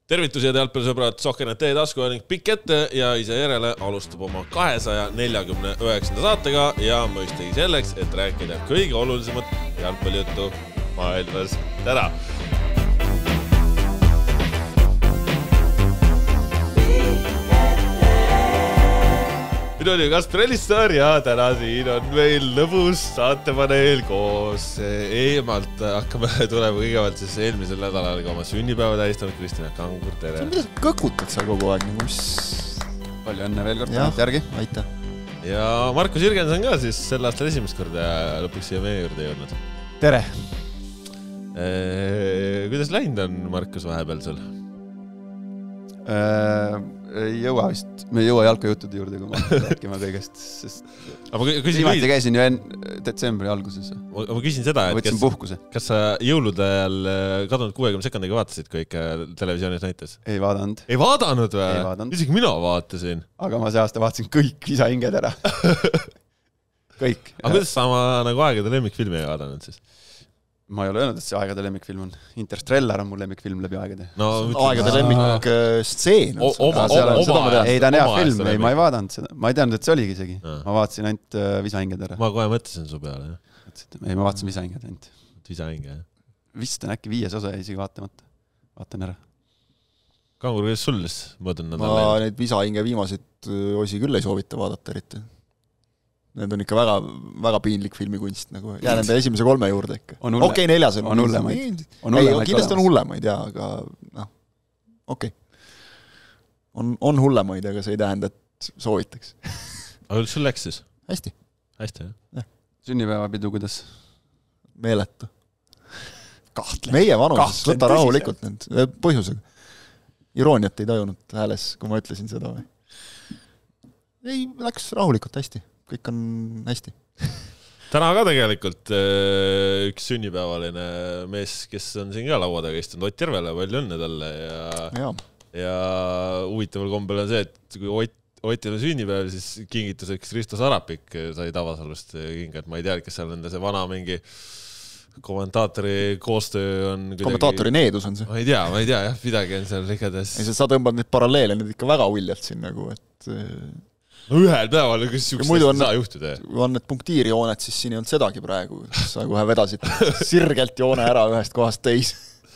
Tervitused jalgpallisõbrad, Sohkenet teie tasku ning pikk ette ja ise järele alustab oma 249. saatega ja mõistagi selleks, et rääkida kõige olulisemat jalgpallijuttu maailmas täna. Minu oli Kaspar Elissaar ja täna siin on meil lõbus saatepaneel koos eemalt. Hakkame tulema kõigepealt siis eelmisel nädalal ka oma sünnipäeva tähistanud Kristjan Kangur, tere. Mida kõkutad seal kogu aeg? Palju õnne veel kord tänalt järgi. Aitäh. Ja Markus Jürgenson ka siis sel aastal esimest korda ja lõpuks siia meie juurde jõudnud. Tere. Kuidas läinud on Markus vahepeal sul? Ei jõua vist, me ei jõua jalkajuttude juurde, kui ma rääkima kõigest, sest viimati käisin ju detsembri alguses. Ma küsin seda, et kas sa jõulude ajal kadunud 60 sekundiga vaatasid, kui ikka televisioonis näitas? Ei vaadanud. Ei vaadanud või? Isegi mina vaatasin. Aga ma see aasta vaatasin kõik visahinged ära. Kõik. Aga kuidas sa oma nagu aegade lemmikfilmi ei vaadanud siis? Ma ei ole öelnud, et see aegade lemmikfilm on. Interstellar on mu lemmikfilm läbi aegade. No, aegade lemmikstseen. Ei, ta on hea film, ei, ma ei vaadanud seda. Ma ei teadnud, et see oligi isegi. Ma vaatasin ainult visahinged ära. Ma kohe mõtlesin su peale. Ei, ma vaatasin visahinged ainult. Visahinge, jah. Vist on äkki 5 osa ja isegi vaatamata. Vaatan ära. Kangur, kuidas sul mõõdun nädal? Ma neid visahinge viimasid osi küll ei soovita vaadata eriti. Need on ikka väga, väga piinlik filmikunst. Nagu. Jään enda esimese 3 juurde ikka. Okei, 4 on hullemaid. Kindlasti on hullemaid, jaa, aga noh, okei. On hullemaid, aga see ei tähenda, et soovitaks. Aga sul läks siis? Hästi, jah. Sünnipäevapidu, kuidas? Meeletu. Meie vanuses, võta rahulikult need põhjusega. Irooniat ei tajunud hääles, kui ma ütlesin seda või? Ei, läks rahulikult hästi. Kõik on hästi. Täna ka tegelikult üks sünnipäevaline mees, kes on siin ka laua taga istunud, Ott Järvele, palju õnne talle ja huvitaval kombel on see, et kui Otil on sünnipäev, siis kingituseks Risto Sarapik sai Tavasalust kinga, et ma ei tea, kas seal nende see vana mingi kommentaatori koostöö on kuidagi... Kommentaatori needus on see. Ma ei tea, jah, midagi on seal igades... Sa tõmbad neid paralleele nüüd ikka väga uljalt siin nagu, et... No ühel päeval, kus siukest saa juhtuda. Kui on need punktiirijoonet, siis siin ei olnud sedagi praegu. Sa kohe vedasid sirgelt joone ära ühest kohast teis.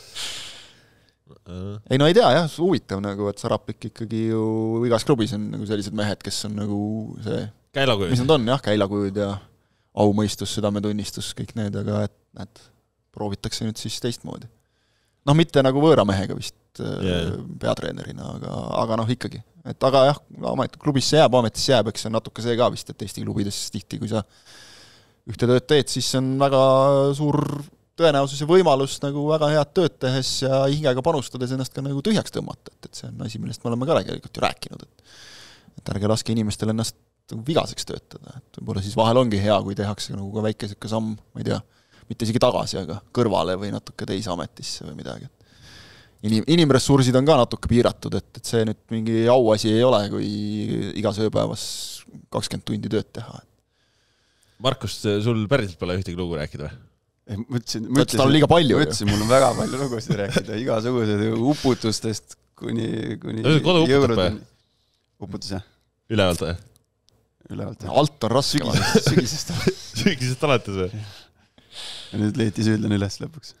Ei, no ei tea, jah, huvitav, nagu, et Sarapik ikkagi ju igas klubis on nagu sellised mehed, kes on nagu see... Käilakujud. Mis nad on, jah, käilakujud ja aumõistus, südametunnistus, kõik need, aga et proovitakse nüüd siis teistmoodi. Noh, mitte nagu võõra mehega vist peatreenerina, aga noh, ikkagi. Et aga jah, klubisse jääb, ametisse jääb, eks see on natuke see ka vist, et Eesti klubides tihti, kui sa ühte tööd teed, siis on väga suur tõenäosus ja võimalus nagu väga head tööd tehes ja hingega panustades ennast ka nagu tühjaks tõmmata, et see on asi, millest me oleme ka tegelikult ju rääkinud, et ärge laske inimestel ennast vigaseks töötada, et võib-olla siis vahel ongi hea, kui tehakse nagu ka väike samm, ma ei tea, mitte isegi tagasi, aga kõrvale või natuke teise ametisse või midagi. Inimressursid on ka natuke piiratud, et see nüüd mingi auasi ei ole, kui igas ööpäevas 20 tundi tööd teha. Markus, sul päriselt pole ühtegi lugu rääkida või? Mõtlesin, on liiga palju. Mul on väga palju lugusid rääkida, igasugused uputustest kuni kodu uputab või? Uputus, jah. Ülevalt või? Ülevalt. Alt on raske. Sügisest alates või? Ja nüüd leiti süüdlane üles lõpuks.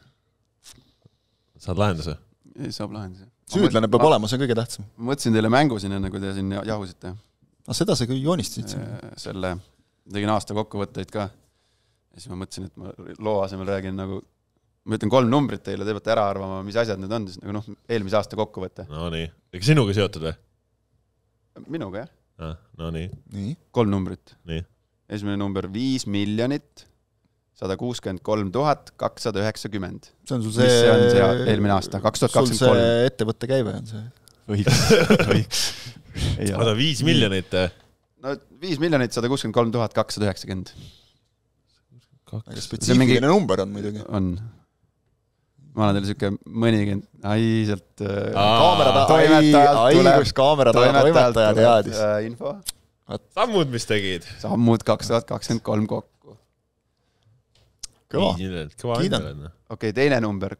Saad lahenduse? Ei, saab lahenduse. Süüdlane peab olema, see on kõige tähtsam. Ma mõtlesin teile mängu siin enne, kui te siin jahusite. Seda sa küll joonistasid. Selle tegin aasta kokkuvõtteid ka. Ja siis ma mõtlesin, et ma loo asemel räägin nagu, ma ütlen 3 numbrit teile, te peate ära arvama, mis asjad need on, siis nagu eelmise aasta kokkuvõtte. No nii. Ega sinuga seotud või? Minuga, jah. No nii. 3 numbrit. Nii. Esimene number 5 miljonit 163 290. See on sul see... Mis see on see eelmine aasta? 2023. Sul see ettevõtte käive on see? Võiks. Aga 5 miljonit? No 5 miljonit 163 290. Aga spetsiifiline number on muidugi. On. Ma olen teile siuke mõnikend... sealt... Kaamera toimetaja teadis. Info. Sammud, mis tegid? Sammud 2023 kokku. Kõva. Kiidan. Okei, teine number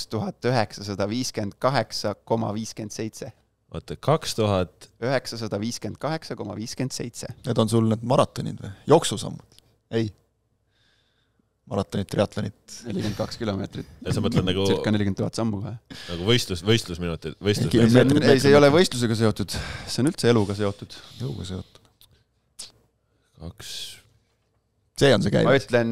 2958,57. Oota, 2958,57. Need on sul need maratonid või? Jooksusammud? Ei. Maratonid, triatlonid. 42 kilomeetrit. Ja sa mõtled nagu... Circa 40 000 sammu kohe. Nagu võistlusminutid. Ei, see ei ole võistlusega seotud. See on üldse eluga seotud. Eluga seotud. 2... See on see käibes. Ma ütlen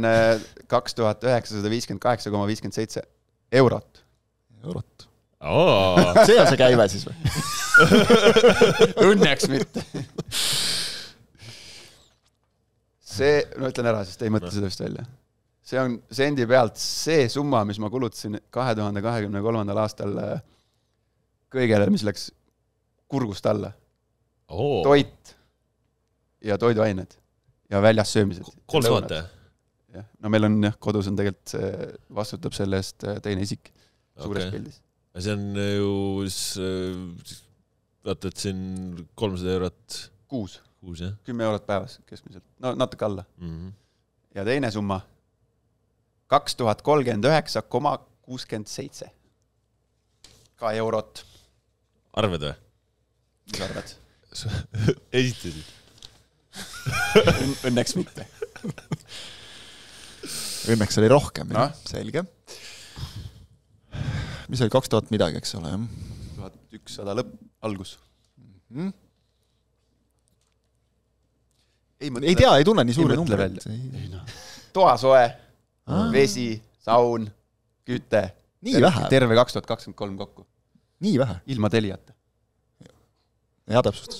2958,57 eurot. Eurot. Oh. See on see käive siis või? Õnneks mitte. See, no ütlen ära, sest ei mõtle seda vist välja. See on sendi pealt see summa, mis ma kulutasin 2023. aastal kõigele, mis läks kurgust alla. Oh. Toit ja toiduained ja väljas söömised. 300? No meil on kodus on tegelikult vastutab selle eest teine isik suures pildis. See on ju vaata, et siin 300 eurot kuus, jah? 10 eurot päevas keskmiselt, no natuke alla. Ja teine summa 2039,67 ka eurot. Arved või? Mis arvad? Esitasid? Õnneks mitte. Õnneks oli rohkem, no? Selge. Mis oli 2000 midagi, eks ole? 1100 lõpp, algus. Ei tea, ei tunne nii suuri numbreid. Toasoe, vesi, saun, küte. Nii vähe? Terve 2023 kokku. Nii vähe? Ilma telijata. Ja täpsustus.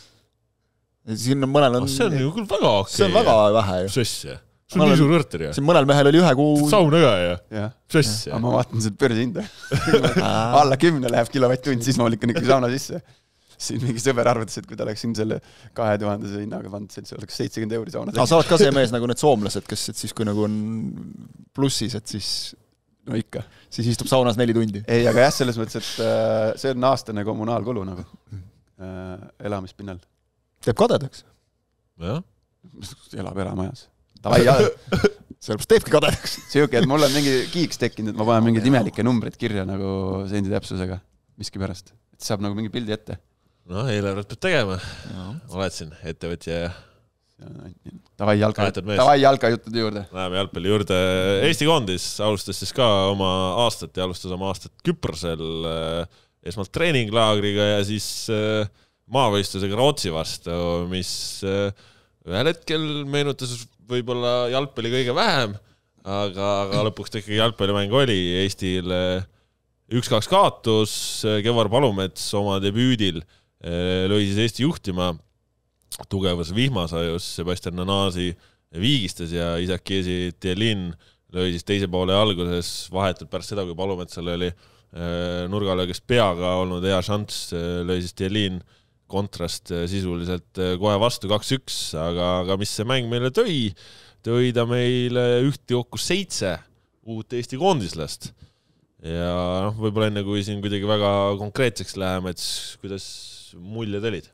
Siin on mõnel on... See on ju küll väga okei. See on väga vähe ju. Sössi. See on nii suur õrter, jah. Siin mõnel mehel oli 1 kuu... Saun aga, jah. Sössi. Aga ma vaatan seda börsihinda. Alla 10 läheb kilovatt-tund, siis ma lükkan ikka sauna sisse. Siin mingi sõber arvates, et kui ta oleks siin selle 2000 hinnaga pandud, see oleks 70 € sauna. Sa oled ka see mees nagu need soomlased, kes et siis kui nagu on plussis, et siis... No ikka. Siis istub saunas 4 tundi. Ei, aga jah, selles mõttes, et see on aastane kommunaalkulu nagu elamispinnal. Teeb kadedaks. Jah. Elab eramajas. Sellepärast teebki kadedaks. Siuke, et mul on mingi kiiks tekkinud, et ma panen mingid imelike numbrid kirja nagu sendi täpsusega miski pärast. Et saab nagu mingi pildi ette. No, eelarvet peab tegema. Oled siin ettevõtja ja... Tavai jalka juttude juurde. Läheme jalgpalli juurde. Eesti koondis alustas siis ka oma aastat ja alustas oma aastat Küprosel esmalt treeninglaagriga ja siis maavõistlusega Rootsi vastu, mis ühel hetkel meenutas võib-olla jalgpalli kõige vähem, aga lõpuks ta ikkagi jalgpallimäng oli Eestil 1-2 kaotus, Kevar Palumets oma debüüdil lõi siis Eesti juhtima tugevas vihmasajus, Sebastian Nanasi viigistas ja Isaac Kiesi Tielin lõi siis teise poole alguses vahetult pärast seda, kui Palumetsal oli nurgalöögis peaga olnud hea šanss, lõi siis Tielin kontrast sisuliselt kohe vastu 2-1, aga mis see mäng meile tõi ta meile ühti kokku 7 uut Eesti koondislast. Ja võib-olla enne kui siin kuidagi väga konkreetseks läheme, et kuidas muljed olid?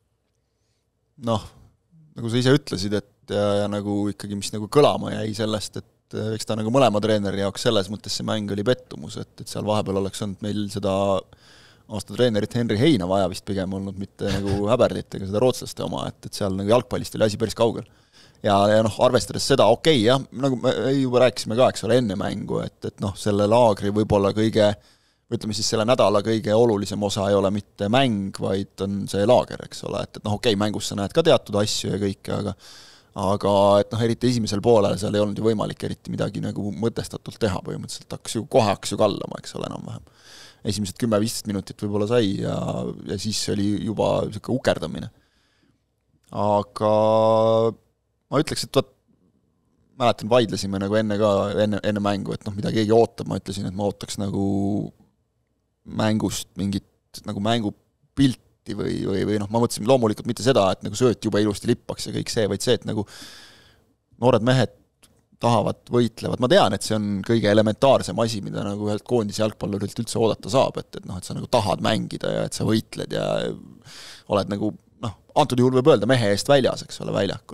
Noh, nagu sa ise ütlesid, et ja nagu ikkagi mis nagu kõlama jäi sellest, et eks ta nagu mõlema treeneri jaoks selles mõttes see mäng oli pettumus, et seal vahepeal oleks olnud meil seda aasta treenerit Henri Heina vaja vist pigem olnud, mitte nagu Häberdit ega seda rootslaste oma, et seal nagu jalgpallist oli asi päris kaugel. Ja arvestades seda, okei, jah, nagu me juba rääkisime ka, eks ole, enne mängu, et selle laagri võib-olla kõige, ütleme siis selle nädala kõige olulisem osa ei ole mitte mäng, vaid on see laager, eks ole, et okei, mängus sa näed ka teatud asju ja kõike, aga et eriti esimesel poolel seal ei olnud ju võimalik eriti midagi nagu mõtestatult teha, põhimõtteliselt hakkas ju kallama, eks ole, enam-vähem. Esimesed 10-15 minutit võib-olla sai ja siis oli juba selline ukerdamine. Aga ma ütleks, et mäletan, vaidlesime nagu enne mängu, et mida keegi ootab, ma ütlesin, et ma ootaks nagu mängust mingit nagu mängupilti või ma mõtlesin loomulikult mitte seda, et nagu sööt juba ilusti lippaks ja kõik see, vaid see, et nagu noored mehed tahavad, võitlevad. Ma tean, et see on kõige elementaarsem asi, mida nagu ühelt koondise jalgpallurilt üldse oodata saab, et sa nagu tahad mängida ja et sa võitled ja oled nagu, antud juhul võib öelda mehe eest väljas, eks ole, väljakul.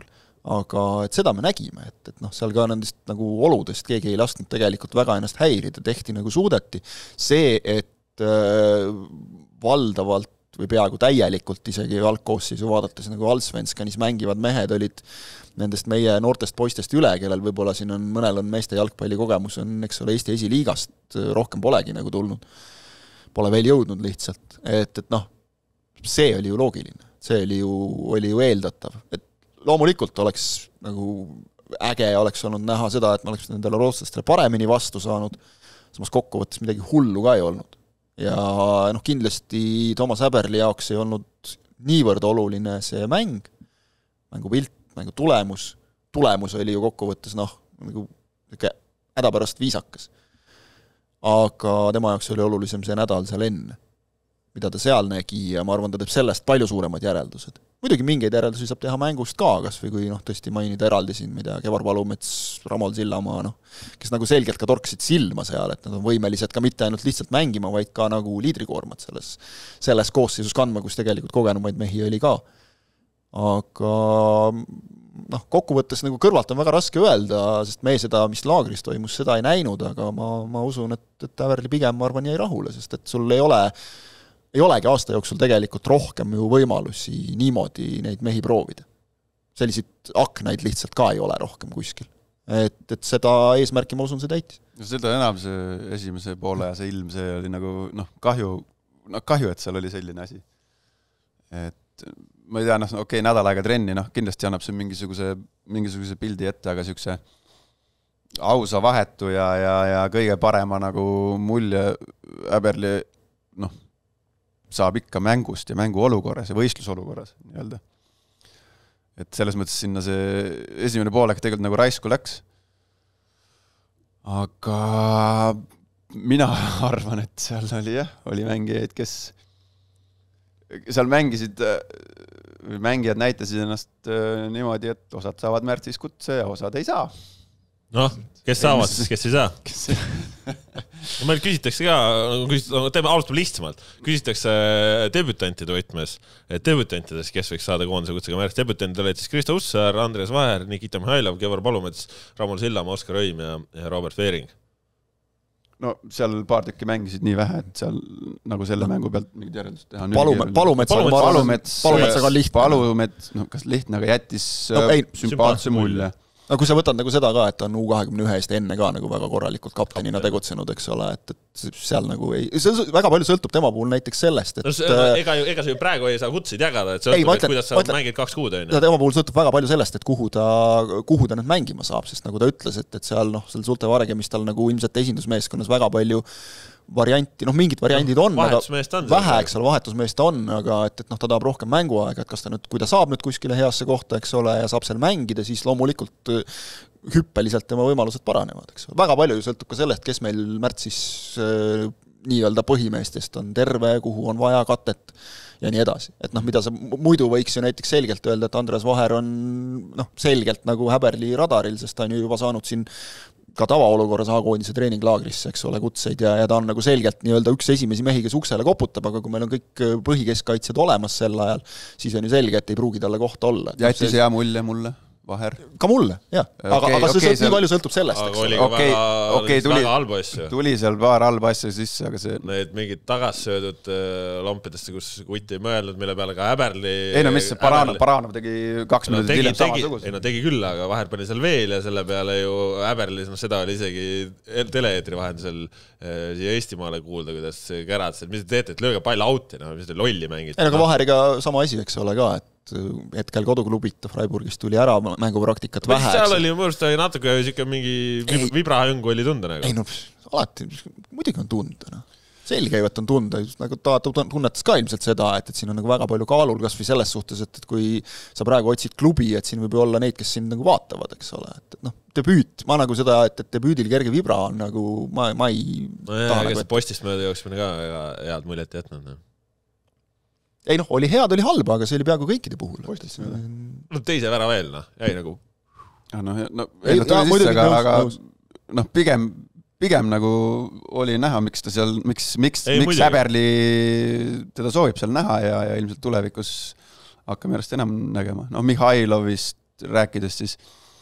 aga et seda me nägime, et noh, seal ka nendest nagu oludest keegi ei lasknud tegelikult väga ennast häirida, tehti nagu suudeti. See, et valdavalt või peaaegu täielikult isegi algkoosseisu vaadates nagu Allsvenskanis mängivad mehed olid nendest meie noortest poistest üle, kellel võib-olla siin on, mõnel on meeste jalgpallikogemus, on, eks ole, Eesti esiliigast rohkem polegi nagu tulnud. Pole veel jõudnud lihtsalt. Et noh, see oli ju loogiline. See oli ju eeldatav. Et loomulikult oleks nagu äge oleks olnud näha seda, et me oleks nendele rootslastele paremini vastu saanud, samas kokkuvõttes midagi hullu ka ei olnud. Ja noh, kindlasti Toomas Häberli jaoks ei olnud niivõrd oluline see mängu pilt, mängu tulemus oli ju kokkuvõttes noh, nagu hädapärast viisakas. Aga tema jaoks oli olulisem see nädal seal enne, mida ta seal nägi ja ma arvan, ta teeb sellest palju suuremad järeldused. Muidugi mingeid järeldusi saab teha mängust ka, kas või kui noh, tõesti mainida eraldi siin, mida Kevar Palumets, Ramol Sillamaa, noh, kes nagu selgelt ka torkasid silma seal, et nad on võimelised ka mitte ainult lihtsalt mängima, vaid ka nagu liidrikoormat selles koosseisus kandma, kus tegelikult kogenumaid mehi oli ka. Aga noh, kokkuvõttes nagu kõrvalt on väga raske öelda, sest me seda, mis laagris toimus, seda ei näinud, aga ma usun, et Häberli pigem, ma arvan, jäi rahule, sest et sul ei olegi aasta jooksul tegelikult rohkem ju võimalusi niimoodi neid mehi proovida. Selliseid aknaid lihtsalt ka ei ole rohkem kuskil. Et seda eesmärki, ma usun, see täitis. Seda enam see esimese poole ja see ilm, see oli nagu kahju, et seal oli selline asi. Et ma ei tea, okei, nädal aega trenni, kindlasti annab see mingisuguse pildi ette, aga siukse ausa vahetu ja kõige parema nagu mulje Häberli saab ikka mängust ja mänguolukorras ja võistlusolukorras nii-öelda. Et selles mõttes sinna see esimene poolek tegelikult nagu raisku läks. Aga mina arvan, et seal oli mängijaid, kes seal mängijad näitasid ennast niimoodi, et osad saavad märtsis kutse ja osad ei saa. Noh, kes saavad siis, kes ei saa? Meil küsitakse ka, alustame lihtsamalt, küsitakse debütantide võtmes, debütantides, kes võiks saada koondise kutsega märts. Debütantid olid siis Kristo Ussar, Andres Vaher, Nikita Mihhailov, Kevar Palumets, Ramol Sillamaa, Oskar Õim ja Robert Veering. No seal paar tükki mängisid nii vähe, et seal nagu selle mängu pealt mingid järeldust teha. Palumets aga lihtne. Kas lihtne, aga jättis sümpaatse mulje. No kui sa võtad nagu seda ka, et on U21 enne ka nagu väga korralikult kaptenina tegutsenud, eks ole, et seal nagu ei... Väga palju sõltub tema puhul näiteks sellest, et... Ega sa ju praegu ei saa kutseid jagada, et sõltub, et kuidas sa mängid 2 kuud. Tema puhul sõltub väga palju sellest, et kuhu ta nüüd mängima saab, sest nagu ta ütles, et seal seal Zulte Varegemistal nagu ilmselt esindusmeeskonnas väga palju varianti, mingid variandid on, aga vähe, eks ole, vahetusmeest on, aga et ta tahab rohkem mänguaega, et kas ta nüüd, kui ta saab nüüd kuskile heasse kohta, eks ole, ja saab seal mängida, siis loomulikult hüppeliselt tema võimalused paranevad, eks ole. Väga palju sõltub ka sellest, kes meil märtsis nii-öelda põhimeestest on terve, kuhu on vaja katet ja nii edasi. Et mida sa muidu võiks ju näiteks selgelt öelda, et Andres Vaher on selgelt nagu Häberli radaril, sest ta on ju juba saanud siin ka tavaolukorras A-koondise treeninglaagrisse, eks ole, kutseid ja ta on nagu selgelt nii-öelda üks esimesi mehi, kes uksele koputab, aga kui meil on kõik põhikeskkaitsjad olemas sel ajal, siis on ju selge, et ei pruugi talle kohta olla. Jättis hea mulje mulle, Vaher. Ka mulle, jah. Aga see nii palju sõltub sellest, eks ole. Oli väga halba asju. Tuli seal paar halba asju sisse, aga see... Need mingid tagassöödud lampidest, kus Kuti ei mõelnud, mille peale ka Häberli... Ei mis see Baranov tegi 2 minutit hiljem samasugust. Ei tegi küll, aga Vaher pani seal veel ja selle peale ju Häberli, seda oli isegi teleeetri vahendusel siia Eestimaale kuulda, kuidas kärad, et mis te teete, et lööge pall auti, mis te lolli mängite. Aga Vaheriga sama asi, eks ole ka, et hetkel koduklubita Freiburgist tuli ära mängupraktikat vähe. Seal oli mõõrst natuke mingi vibrahõngu oli tunda nagu. Ei alati, muidugi on tunda. Selgeivat on tunda, nagu ta tunnetas ka ilmselt seda, et siin on nagu väga palju kaalul kas või selles suhtes, et kui sa praegu otsid klubi, et siin võib olla neid, kes siin nagu vaatavad, eks ole. Et debüüt, ma nagu seda, et debüüdil kerge vibra on nagu, ma ei taha nagu... Ega see postist mööda jooksmine ka head muljet jätnud. Ei oli head, oli halba, aga see oli peaaegu kõikide puhul. Teise vära veel, jäi nagu... Aga pigem nagu oli näha, miks ta seal, miks Häberli teda soovib seal näha ja ilmselt tulevikus hakkame järjest enam nägema. Mihhailovist rääkides siis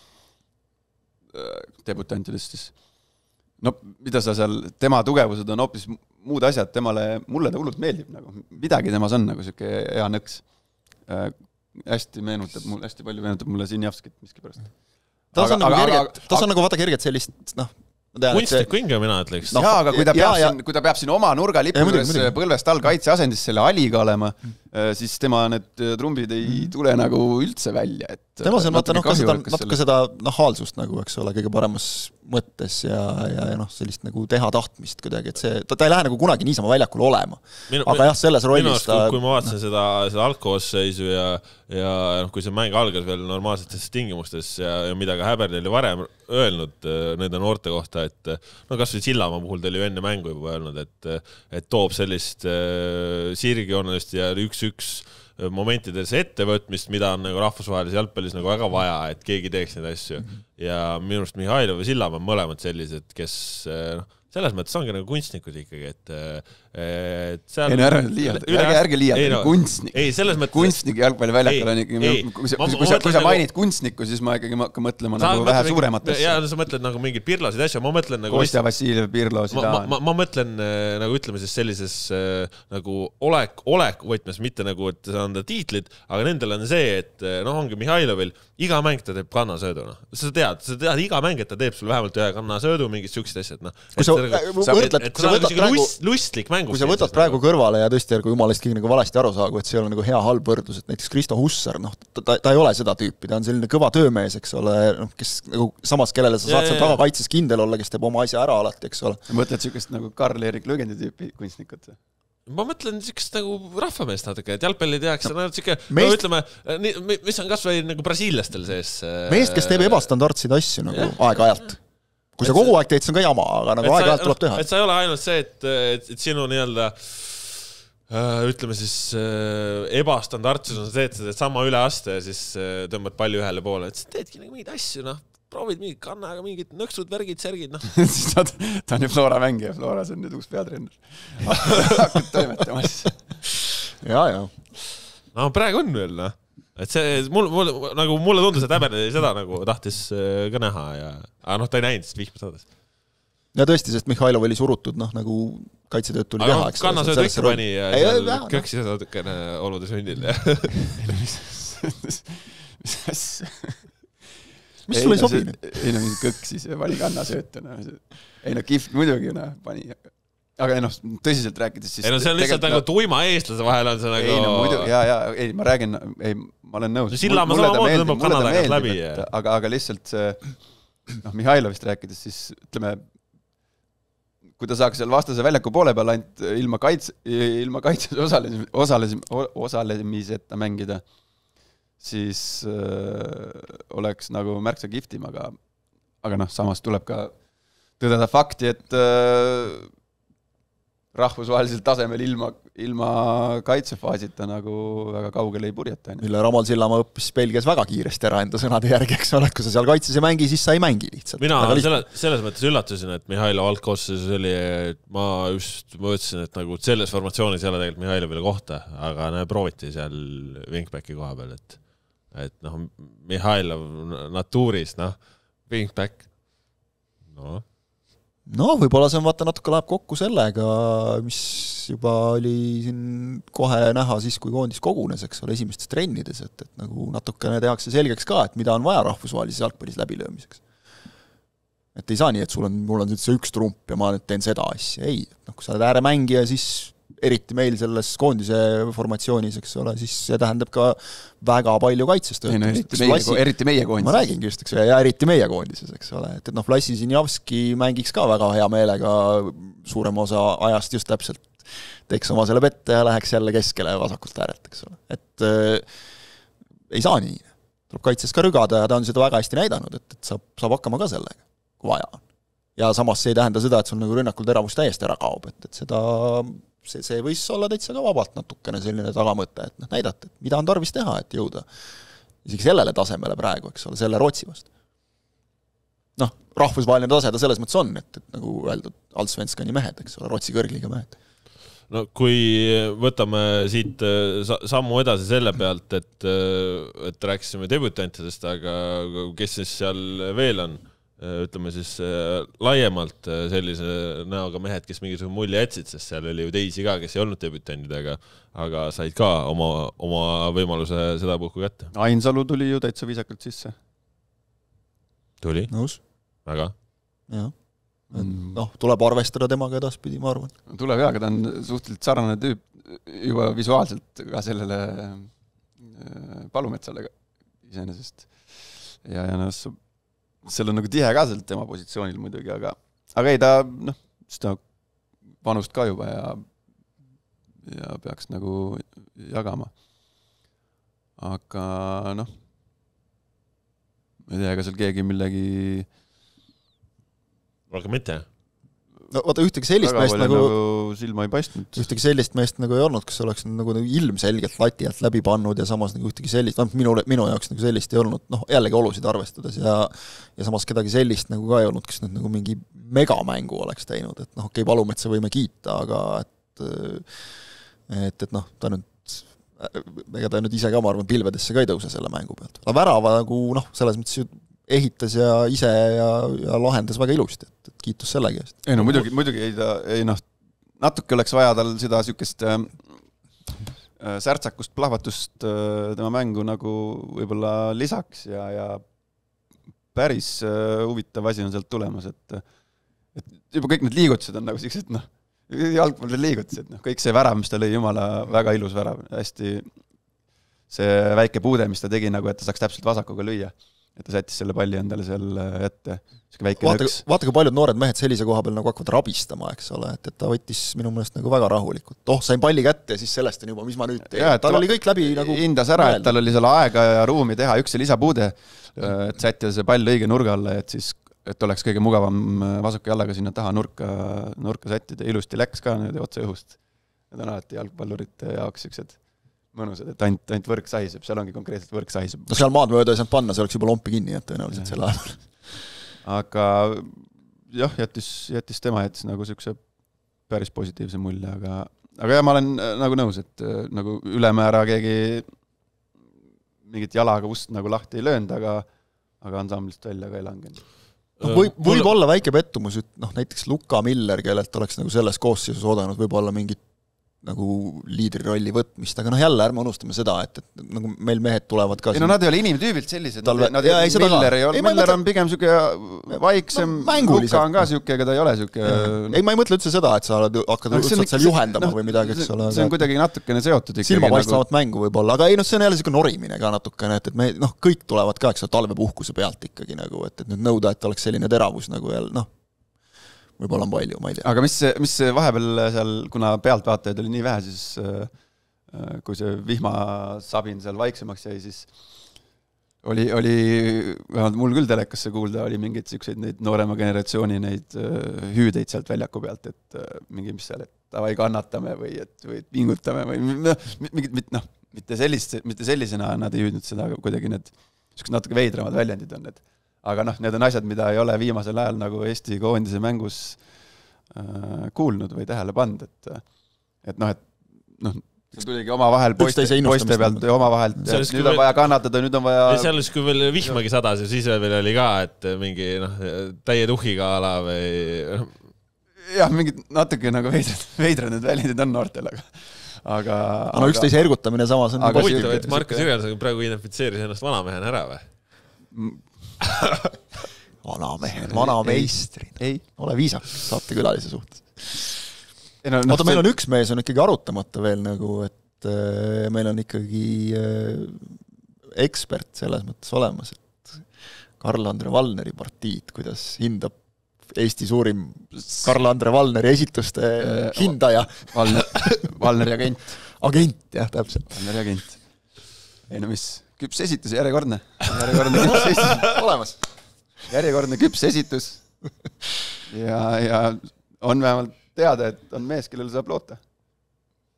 debutantidest siis no mida sa seal, tema tugevused on hoopis muud asjad, mulle ta hullult meeldib nagu, midagi temas on nagu siuke hea nõks. Hästi palju meenutab mulle Sinjavskit miskipärast. Tas on nagu vaata kerget sellist, kunstniku hinge mina ütleks. Jaa, aga kui ta peab siin oma nurgalipu juures põlvest all kaitseasendis selle Aliga olema, siis tema need trumbid ei tule nagu üldse välja. Tema on natuke seda nahaalsust nagu, eks ole, kõige paremas mõttes ja sellist nagu teha tahtmist kuidagi, et see, ta ei lähe nagu kunagi niisama väljakul olema. Aga jah, selles rollis kui ma vaatasin seda algkoosseisu ja kui see mäng algas veel normaalsetes tingimustes ja mida ka Häberli oli varem öelnud nende noorte kohta, et kas või Sillamaa puhul ta oli ju enne mängu juba öelnud, et toob sellist sirgjoonelist ja 1-1 momentides ettevõtmist, mida on nagu rahvusvahelise jalgpallis nagu väga vaja, et keegi teeks neid asju. Ja minust Mihhailov ja Sillamaa on mõlemad sellised, kes selles mõttes ongi nagu kunstnikud ikkagi, et seal... Ärge liialt, kunstnik. Ei, selles mõttes... Kunstnik jalgpalliväljakul on ikkagi... Kui sa mainid kunstnikku, siis ma ikkagi hakka mõtlema nagu vähe suurematesse. Ja sa mõtled nagu mingid pirlosid asja, ma mõtlen nagu... Kostja Vassiljev, Pirlo, Zidane. Ma mõtlen nagu ütleme siis sellises nagu olek võtmes, mitte nagu, et sa anda tiitlid, aga nendel on see, et ongi Mihhailovil, iga mäng ta teeb kannasöödu. Sa tead, iga mäng, et ta teeb sul vähemalt ühe kannasöödu, mingid süksed asjad. Lustlik mängus. Kui sa võtad praegu kõrvale ja tõesti ärgu jumalast kõik nagu valesti aru saagu, et see ei ole nagu hea halb võrdlus, et näiteks Kristo Hussar, ta ei ole seda tüüpi, ta on selline kõva töömees, eks ole, kes nagu samas, kellele sa saad seal taga kaitses kindel olla, kes teeb oma asja ära alati, eks ole. Mõtled sükest nagu Karl-Erik Lögendi tüüpi kunstnikud? Ma mõtlen sükest nagu rahvameest natuke, et jalgpalli tehakse, ütleme, mis on kas või nagu brasiillastel sees. Meest, kes teeb ebastandardseid asju nagu aeg-ajalt. Kui sa kogu aeg teed, see on ka jama, aga nagu aeg-ajalt tuleb teha. Et sa ei ole ainult see, et sinu nii-öelda, ütleme siis, ebastandardsus on see, et sa teed sama üleaste ja siis tõmbad palli ühele poole. Et sa teedki mingid asju, proovid mingid kannaga, mingid nõksud, värgid, särgid. Siis ta on ju Flora mängija, Floras on nüüd uus peatreener. Hakkad toimetamas. Ja. No praegu on veel, et see, mulle tundus, et Häberli seda nagu tahtis ka näha, aga ta ei näinud, sest vihma saades. Ja tõesti, sest Mihhailov oli surutud, nagu kaitsetööd tuli teha. Aga kannasööd ikka pani ja seal köksis natukene olude sündil. Mis asja? Mis sulle ei sobi nüüd? Ei mingi köksis ja pani kannasöötuna. Ei kihvt muidugi pani... Aga tõsiselt rääkides siis... see on lihtsalt nagu tuima eestlase vahel on see nagu... ma räägin, ma olen nõus. Sillamaa samamoodi tõmbab kannadagast läbi. Aga lihtsalt see, Mihhailovist rääkides, siis ütleme, kui ta saaks seal vastase väljaku poole peal ainult ilma kaitses osalemiseta mängida, siis oleks nagu märksa kihvtim, aga samas tuleb ka tõdeda fakti, et rahvusvahelisel tasemel ilma kaitsefaasita nagu väga kaugele ei purjeta. Mille Ramal Sillamaa õppis Belgias väga kiiresti ära enda sõnade järgi, eks ole, et kui sa seal kaitses ei mängi, siis sa ei mängi lihtsalt. Mina selles mõttes üllatusin, et Mihhailov algkoosseisus oli, et ma mõtlesin, et nagu selles formatsioonis ei ole tegelikult Mihhailovile kohta, aga prooviti seal wingbacki koha peal, et Mihhailov natuuris, wingback, võib-olla see on vaata natuke läheb kokku sellega, mis juba oli siin kohe näha siis, kui koondis kogunes, eks ole, esimestes trennides, et nagu natukene tehakse selgeks ka, et mida on vaja rahvusvahelises jalgpallis läbilöömiseks. Et ei saa nii, et mul on see üks trump ja ma nüüd teen seda asja. Ei, kui sa oled ääremängija, siis eriti meil selles koondise formatsioonis, eks ole, siis see tähendab ka väga palju kaitsest. Eriti meie koondises. Ma räägingi just, eks ole, ja eriti meie koondises, eks ole. Et Vlassi Sinjavski mängiks ka väga hea meelega suurem osa ajast just täpselt teeks oma selle pette ja läheks jälle keskele vasakult äärelt, eks ole. Et ei saa nii. Tuleb kaitses ka rügada ja ta on seda väga hästi näidanud, et saab hakkama ka sellega, kui vaja on. Ja samas see ei tähenda seda, et sul nagu rünnakul teravus täiesti ära kaob, et seda... See võis olla täitsa ka vabalt natukene selline tagamõte, et näidata, et mida on tarvis teha, et jõuda isegi sellele tasemele praegu, eks ole, selle Rootsi vastu. Rahvusvaheline tase ta selles mõttes on, et nagu öeldud, Allsvenskani mehed, eks ole, Rootsi kõrgliga mehed. no kui võtame siit sammu edasi selle pealt, et rääkisime debütantidest, aga kes siis seal veel on, ütleme siis laiemalt sellise näoga mehed, kes mingisugune mulje jätsid, sest seal oli ju teisi ka, kes ei olnud debütandid, aga said ka oma võimaluse seda puhku kätte. Ainsalu tuli ju täitsa viisakalt sisse. Tuli? Nõus. Väga? Jah. Noh, tuleb arvestada temaga edaspidi, ma arvan. Tuleb aga ta on suhteliselt sarnane tüüp juba visuaalselt ka sellele Palumetsale iseenesest. Ja seal on nagu tihe ka seal tema positsioonil muidugi, aga ei ta, seda vanust ka juba ja peaks nagu jagama. Aga ma ei tea, ega seal keegi millegi aga mitte. No vaata, ühtegi sellist meest nagu silma ei paistnud. Ühtegi sellist meest nagu ei olnud, kes oleks nagu ilmselgelt lati alt läbi pannud ja samas nagu ühtegi sellist, minu jaoks nagu sellist ei olnud, jällegi olusid arvestades ja samas kedagi sellist nagu ka ei olnud, kes nüüd nagu mingi megamängu oleks teinud, et okei, Palumetsa võime kiita, aga et ta nüüd ega ta nüüd ise ka, ma arvan, pilvedesse ka ei tõuse selle mängu pealt. Aga värava nagu selles mõttes ju ehitas ja ise ja lahendas väga ilusti, et kiitus sellegi eest. Ei muidugi natuke oleks vaja tal seda sükest särtsakust, plahvatust tema mängu nagu võib-olla lisaks ja päris huvitav asi on sealt tulemas, et juba kõik need liigutused on nagu sellised, jalgpallide liigutused, kõik see värav, mis ta lõi, jumala väga ilus värav, hästi see väike puude, mis ta tegi nagu, et ta saaks täpselt vasakuga lüüa. Et ta sättis selle palli endale seal ette. Vaata, kui paljud noored mehed sellise koha peal nagu hakkavad rabistama, eks ole, et ta võttis minu mõelest nagu väga rahulikult. Sain palli kätte ja siis sellest on juba, mis ma nüüd teen. Tal oli kõik läbi nagu hindas ära, et tal oli seal aega ja ruumi teha üks lisapuude, et sättida see pall õige nurga alla, et oleks kõige mugavam vasaku jallaga sinna taha nurka sättida. Ilusti läks ka nüüd otse õhust. Need on alati jalgpallurite jaoks siuksed mõnusad, et ainult võrk sahiseb, seal ongi konkreetselt võrk sahiseb. Seal maad mööda ei saanud panna, see oleks juba lompi kinni, et tõenäoliselt selle ajal. Aga jah, jättis nagu siukse päris positiivse mulje, aga ma olen nagu nõus, et nagu ülemäära keegi mingit jalaga ust nagu lahti ei löönud, aga ansamblist välja ka ei langenud. Võib olla väike pettumus, näiteks Luka Miller, kellelt oleks nagu selles koosseisus oodanud võib-olla mingit nagu liidrirolli võtmist, aga jälle ärme unustame seda, et nagu meil mehed tulevad ka nad ei ole inimtüübilt sellised, Miller on pigem siuke vaiksem, Luka on ka siuke, ega ta ei ole siuke ei, ma ei mõtle üldse seda, et sa hakkad seal juhendama või midagi, eks ole. See on kuidagi natukene seotud silmapaistvamat mängu võib-olla, aga ei, see on jälle siuke norimine ka natukene, et me kõik tulevad ka, eks talvepuhkuse pealt ikkagi nagu, et nüüd nõuda, et oleks selline teravus nagu jälle, võib-olla on palju, ma ei tea. Aga mis vahepeal seal, kuna pealtvaatajaid oli nii vähe, siis kui see vihmasabin seal vaiksemaks jäi, siis oli mul küll telekasse kuulda, oli mingeid siukseid neid noorema generatsiooni neid hüüdeid sealt väljaku pealt, et mingi mis seal, et tavai kannatame või pingutame või mingid, mitte sellisena nad ei hüüdnud seda, aga kuidagi need siuksed natuke veidramad väljendid on need. Aga need on asjad, mida ei ole viimasel ajal nagu Eesti koondise mängus kuulnud või tähele pannud, et see tuligi omavahel poiste pealt omavahel, nüüd on vaja kannatada, nüüd on vaja selles, kui veel vihmagi sadas ja siis veel oli ka, et mingi täie tuhiga ala või jah, mingid natuke nagu veidrad need väljendid on noortel, aga üksteise ergutamine samas on huvitav, et Markus Jürgenson praegu identifitseeris ennast vanamehena ära või? Vanameistrid. Ole viisak saatekülalise suhtes. Oota, meil on üks mees on ikkagi arutamata veel nagu, et meil on ikkagi ekspert selles mõttes olemas, et Karl-Andre Valneri partiid, kuidas hindab Eesti suurim Karl-Andre Valneri esituste hindaja. Valneri agent. Agent, jah, täpselt. Valneri agent. Ei mis... Küps esitus, järjekordne küps esitus. Olemas. Järjekordne küps esitus. Ja on vähemalt teada, et on mees, kellel saab loota.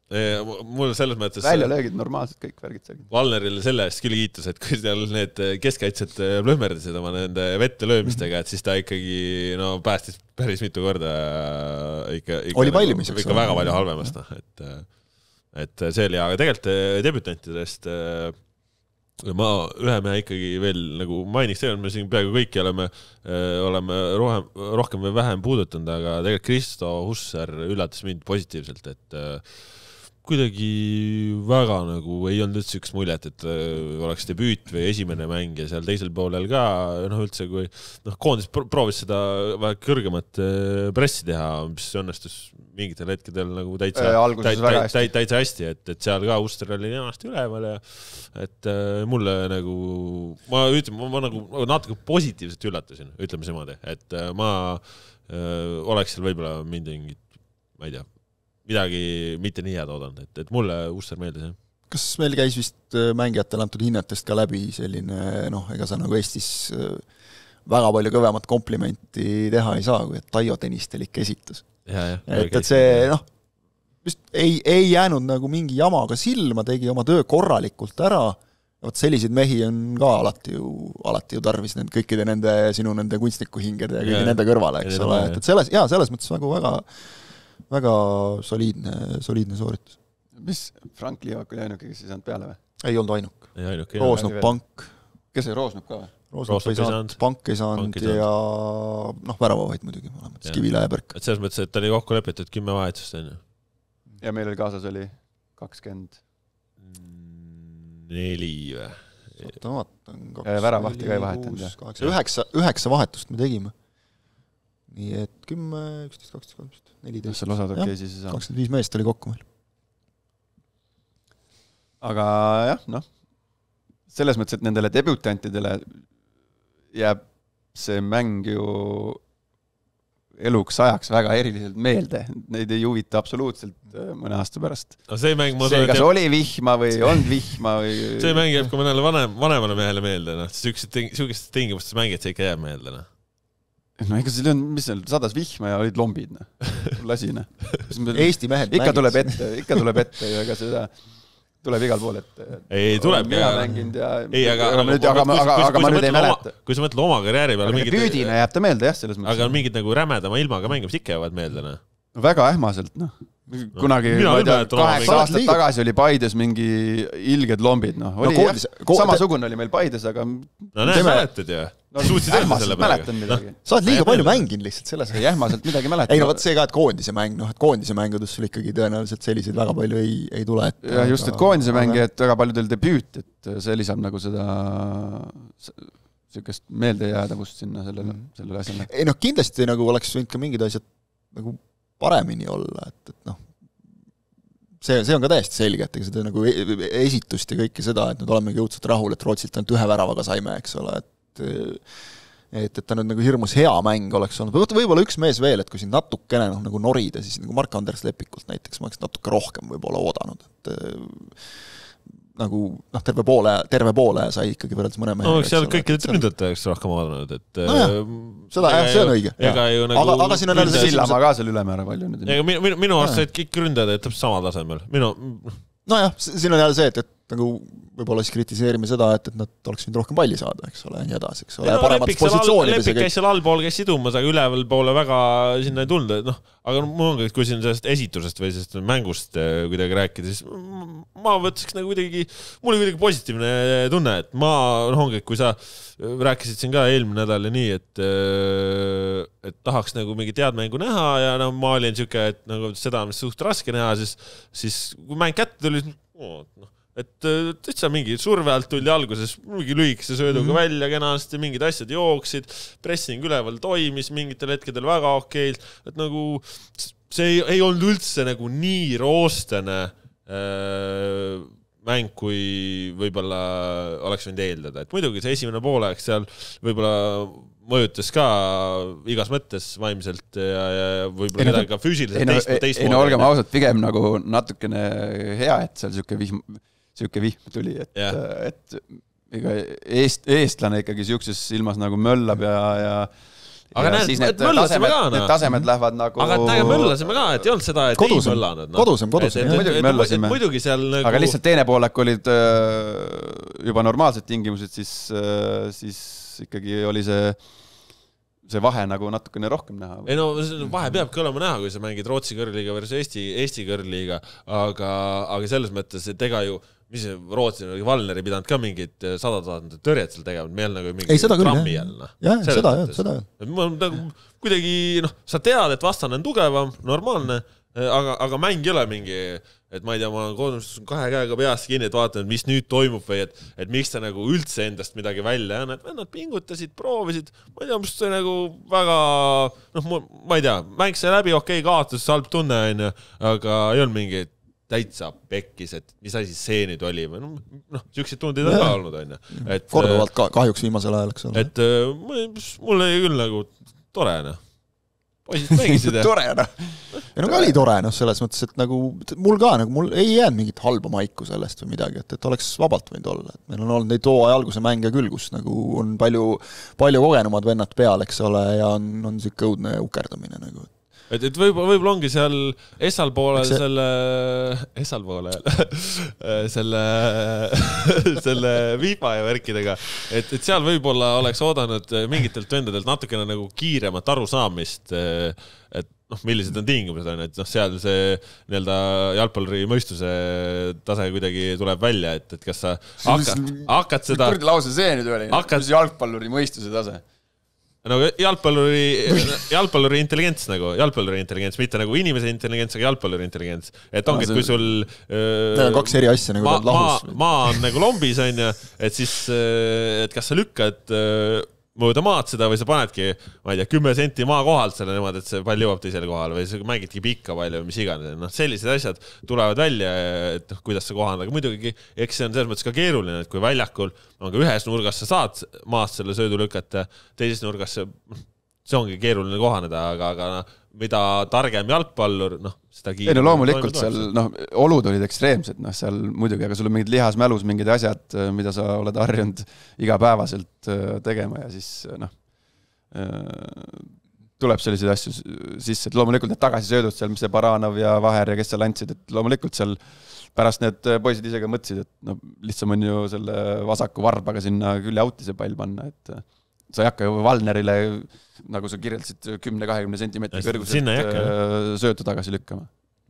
mul selles mõttes väljalöögid normaalselt kõik värgid seal. Valnerile selle eest küll kiitus, et kui seal need keskkaitsjad plõhmerdasid oma nende vette löömistega, et siis ta ikkagi päästis päris mitu korda ikka oli pallimiseks. Ikka väga palju halvemast, et see oli, aga tegelikult debütantidest ma ühe mehe ikkagi veel nagu mainiks, tegelikult me siin peaaegu kõiki oleme rohkem või vähem puudutanud, aga tegelikult Kristo Hussar üllatas mind positiivselt, et kuidagi väga nagu ei olnud üldse üks muljet, et oleks debüüt või esimene mäng ja seal teisel poolel ka üldse kui koondis proovis seda väga kõrgemat pressi teha, mis õnnestus mingitel hetkedel nagu täitsa hästi, et seal ka Uster oli enasti üleval ja et mulle nagu ma nagu natuke positiivselt üllatasin, ütleme niimoodi, et ma oleks seal võib-olla mingit, ma ei tea, midagi mitte nii head oodanud, et mulle Uster meeldis. Kas meil käis vist mängijatele antud hinnetest ka läbi selline, ega sa nagu Eestis väga palju kõvemat komplimenti teha ei saa, kui et Taio Tõnistel ikka esitas. Et see, vist ei jäänud nagu mingi jamaga silma, tegi oma töö korralikult ära, võt selliseid mehi on ka alati ju tarvis kõikide sinu kunstnikuhingede ja kõigi nende kõrvale, eks ole, et selles mõttes väga soliidne sooritus. Mis Frank Liivak oli ainuke, kes ei saanud peale või? Ei olnud ainuk. Roosnup, Pank. Kes see Roosnup ka või? Roosnup ei saanud, Pank ei saanud ja väravavaid muidugi, Kivila ja Berk. Et selles mõttes, et ta oli kokku lepitud 10 vahetust. Ja meil oli kaasas oli 24 või? Oota, vaatan. Väravahti ka ei vahetanud. 9 vahetust me tegime. Nii et 10, 11, 12, 13, 14. Seal osad okei siis ei saa. 25 meest oli kokku meil. Aga jah, selles mõttes, et nendele debütantidele jääb see mäng ju eluks ajaks väga eriliselt meelde. Neid ei huvita absoluutselt mõne aasta pärast. See mäng, kas oli vihma või on vihma või... See mäng jääb ka mõnele vanemale mehele meelde. Sugustes tingimustes mängid see ikka jääb meelde. Ega see on, mis seal, sadas vihma ja olid lombid, lasine. Eesti mehed ikka tuleb ette ja ega seda tuleb igal pool ette. Ei, tuleb. Aga ma nüüd ei mäleta. Kui sa mõtled oma karjääri peale... Püüdina jääb ta meelde, jah, selles mõttes. Aga mingid nagu rämedama ilmaga mängimist ikka jäävad meelde, Väga ähmaselt, kunagi, ma ei tea, 8 aastat tagasi oli Paides mingi ilged lombid, samasugune oli meil Paides, aga... mäletad ju. Mäletan midagi. Sa oled liiga palju mänginud lihtsalt selles. Ei ähmaselt midagi mäletan. Ei, võt see ka, et koondise mäng, et koondise mängudes sul ikkagi tõenäoliselt selliseid väga palju ei tule. Ja just, et koondise mängi, et väga paljudel debüüt, et see lisab nagu seda sellist meeldejäädavust sinna sellele asjale. Ei, kindlasti nagu oleks võinud ka mingid asjad nagu paremini olla, et see on ka täiesti selge, et seda nagu esitust ja kõike seda, et nüüd olemegi jõudsat rahul, et Rootsilt ainult 1 väravaga saime, eks ole, et ta nüüd nagu hirmus hea mäng oleks olnud. Võib-olla üks mees veel, et kui siin natukene nagu norida, siis nagu Mark-Anders Lepikult näiteks ma oleks natuke rohkem võib-olla oodanud, et nagu terve poole sai ikkagi võrreldes mõne mehe. Seal kõikide ründatajaks rohkem oodanud, et see on õige. Aga siin on jälle Sillamaa ka seal ülemäära palju. Minu arust said kõik ründajad täpselt samal tasemel. Nojah, siin on jälle see, et nagu võib-olla siis kritiseerime seda, et nad oleks võinud rohkem palli saada, eks ole, ja nii edasi, eks ole. Lepik käis seal allpool, käis sidumas, aga üleval poole väga sinna ei tulnud. Aga mul on, kui siin sellest esitusest või sellest mängust kuidagi rääkida, siis ma võtsiks nagu kuidagi, mul oli kuidagi positiivne tunne, et kui sa rääkisid siin ka eelmine nädal ja nii, et tahaks nagu mingi tead mängu näha ja ma olin siuke, et nagu seda on suht raske näha, siis kui mäng kätte tuli, et täitsa mingi surve alt tuldi alguses mingi lühikese sööduga välja kenasti, mingid asjad jooksid, pressing üleval toimis mingitel hetkedel väga okeilt, et nagu see ei olnud üldse nagu nii roostene mäng, kui võib-olla oleks võinud eeldada. Et muidugi see esimene poolek seal võib-olla mõjutas ka igas mõttes vaimselt ja võib-olla midagi ka füüsiliselt teist moodi. Olgem ausad, pigem nagu natukene hea, et seal siuke vihm tuli, et ega eestlane ikkagi siukses ilmas nagu möllab ja aga näed, et möllasime ka. Need tasemed lähevad nagu... Aga möllasime ka, et ei olnud seda, et kodusem, ei möllanud. Kodusem. Muidugi seal nagu... Aga lihtsalt teine poolek olid juba normaalsed tingimused, siis ikkagi oli see vahe nagu natukene rohkem näha. Ei no, vahe peabki olema näha, kui sa mängid Rootsi kõrliiga versus Eesti kõrliiga, aga selles mõttes, et ega ju mis Rootsi Valner ei pidanud ka mingid 100,000 tõrjet seal tegema, meil nagu mingi trammi jälle. Jah, seda. Kuidagi, sa tead, et vastane on tugevam, normaalne, aga mäng ei ole mingi, et ma ei tea, ma olen kahe käega peast kinni, et vaatan, mis nüüd toimub või et miks ta nagu üldse endast midagi välja ja nad pingutasid, proovisid, ma ei tea, mis see nagu väga, ma ei tea, mäng see läbi, okei, kaotus, halb tunne, aga ei olnud mingi täitsa pekkis, et mis asi see nüüd oli või siukseid tundeid on ka olnud, on ju. Korduvalt kahjuks viimasel ajal, eks ole. Et mul oli küll nagu tore, poisid mängisid. Tore, Ja ka oli tore, selles mõttes, et nagu mul ei jäänud mingit halba maiku sellest või midagi, et oleks vabalt võinud olla. Meil on olnud neid alguse mänge küll, kus nagu on palju kogenumad vennad peal, eks ole, ja on siuke õudne ukerdamine nagu. Et võib-olla ongi seal esal poolel selle viipa ja värkidega, et seal võib-olla oleks oodanud mingitelt vendadelt natukene nagu kiiremat arusaamist, et millised on tingimused on, et seal see nii-öelda jalgpalluri mõistuse tase kuidagi tuleb välja, et kas sa hakkad seda... Kurdi lause see nüüd oli, mis jalgpalluri mõistuse tase? Nagu jalgpalluri intelligents, mitte nagu inimese intelligents, aga jalgpalluri intelligents. Et ongi, et kui sul... kaks eri asja nagu lahus. Maa on nagu lombis, on ju, et siis, et kas sa lükkad mööda maad seda või sa panedki, ma ei tea, 10 senti maa kohalt selle niimoodi, et see pall jõuab teisele kohale või sa mängidki pikka palju või mis iganes. Sellised asjad tulevad välja, et kuidas sa kohanud, aga muidugi, eks see on selles mõttes ka keeruline, et kui väljakul on ka ühes nurgas sa saad maast selle söödu lükata, teises nurgas see ongi keeruline kohaneda, aga mida targem jalgpallur, seda kiirem. Ei, loomulikult seal, olud olid ekstreemsed, seal muidugi, aga sul on mingid lihasmälus, mingid asjad, mida sa oled harjunud igapäevaselt tegema ja siis, tuleb selliseid asju sisse, et loomulikult need tagasisöödud seal, mis see Baranov ja Vaher ja kes seal andsid, et loomulikult seal pärast need poisid isegi mõtlesid, et lihtsam on ju selle vasaku varbaga sinna külje auti see pall panna, et sa ei hakka ju Valnerile, nagu sa kirjeldasid, 10-20 sentimeetri kõrguselt söötu tagasi lükkama.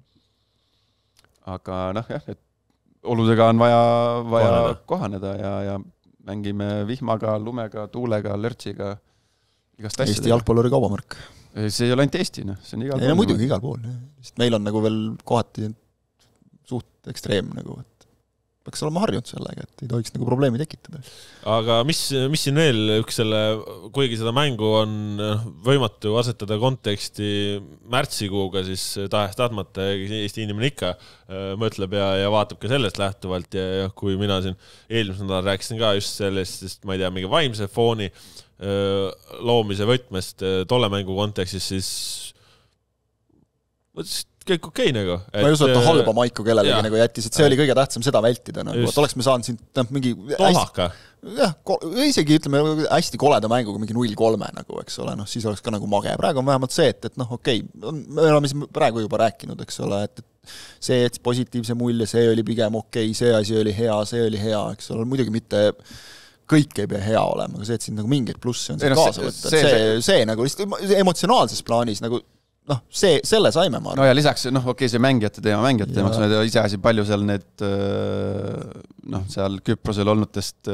Aga jah, et oludega on vaja kohaneda ja mängime vihmaga, lumega, tuulega, lörtsiga, igast asjadega. Eesti jalgpalluri kaubamärk. See ei ole ainult Eesti, see on igal pool. Ei, muidugi igal pool. Meil on nagu veel kohati suht ekstreem nagu, et peaks olema harjunud sellega, et ei tohiks nagu probleemi tekitada. Aga mis siin veel kuigi seda mängu on võimatu asetada konteksti märtsikuuga, siis tahtmata Eesti inimene ikka mõtleb ja vaatab ka sellest lähtuvalt ja kui mina siin eelmisel nädalal rääkisin ka just sellest, sest ma ei tea, mingi vaimse fooni loomise võtmest tolle mängu kontekstis, siis kõik okei nagu. Ma ei usu, et halba maiku kellelegi nagu jättis, et see oli kõige tähtsam seda vältida, nagu, et oleks me saanud siin mingi tolhaka. Isegi ütleme hästi koleda mänguga mingi 0-3 nagu, eks ole, siis oleks ka nagu mage. Praegu on vähemalt see, et okei, me oleme praegu juba rääkinud, eks ole, et see, et positiivse mulje, see oli pigem okei, see asi oli hea, eks ole, muidugi mitte kõik ei pea hea olema, aga see, et siin nagu mingeid plussi on see kaasa võtta, see nagu emotsionaalses plaanis nagu selle saime ma. No ja lisaks, okei, see mängijate teemaks, me ise asi palju seal need seal Küprosel olnutest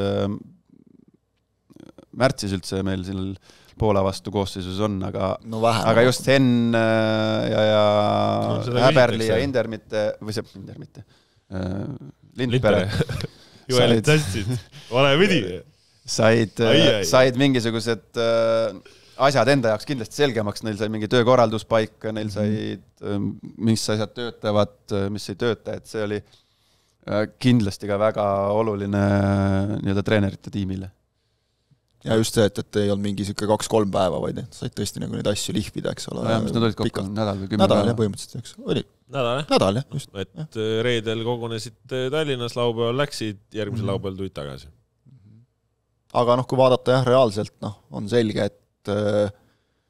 märtsis üldse meil seal Poola vastu koosseisus on, aga just Henn ja Häberli ja Indermitte või see Indermitte Lindpere Joelit tassid, vale pidi said mingisugused asjad enda jaoks kindlasti selgemaks, neil sai mingi töökorralduspaika, neil sai, mis asjad töötavad, mis ei tööta, et see oli kindlasti ka väga oluline nii-öelda treenerite tiimile. Ja just see, et ei olnud mingi 2-3 päeva, vaid said tõesti nagu neid asju lihvida, eks ole. Mis nad olid kokku? Nädal või 10 päeva? Nädal, põhimõtteliselt, eks. Oli. Nädal, jah. Just. Et reedel kogunesid Tallinnas, laupäeval läksid, järgmisel laupäeval tulid tagasi. Aga kui vaadata jah, reaalselt on selge, et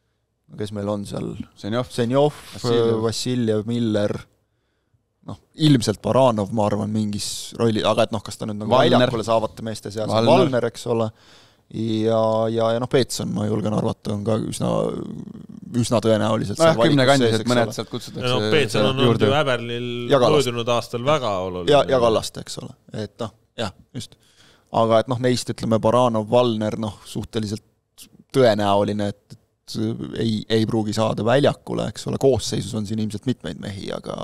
kes meil on seal? Senjov, Vassiljev, Miller, ilmselt Baranov, ma arvan, mingis rolli, aga et kas ta nüüd nagu väljakule saavate meeste seas on Valner, eks ole, ja Peetson, ma julgen arvata, on ka üsna tõenäoliselt seal 10 kandis, et mõned sealt kutsutakse Peetson on olnud ju Häberlil möödunud aastal väga oluline. Ja Kallaste, eks ole, et just. Aga et neist, ütleme, Baranov, Valner, suhteliselt tõenäoline, et ei pruugi saada väljakule, eks ole, koosseisus on siin ilmselt mitmeid mehi, aga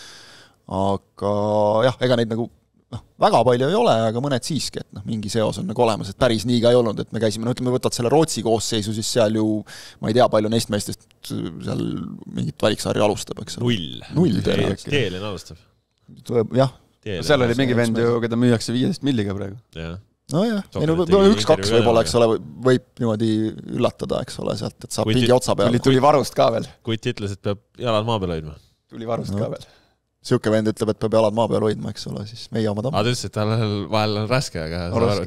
jah, ega neid nagu väga palju ei ole, aga mõned siiski, et mingi seos on nagu olemas, et päris nii ka ei olnud, et me käisime, ütleme, võtad selle Rootsi koosseisu, siis seal ju, ma ei tea, palju neist meestest seal mingit valiksarja alustab, eks ole. Null tõenäoliselt. Keelin alustab. Jah. Seal oli mingi vend ju, keda müüakse 15 milliga praegu. Jah. Nojah, 1-2 võib-olla, eks ole, võib niimoodi üllatada, eks ole, sealt, et saab pingi otsa peale. Tuli varust ka veel. Kutt ütles, et peab jalad maa peal hoidma. Tuli varust ka veel. Siuke vend ütleb, et peab jalad maa peal hoidma, eks ole, siis meie oma ta ütles, et tal vahel on raske, aga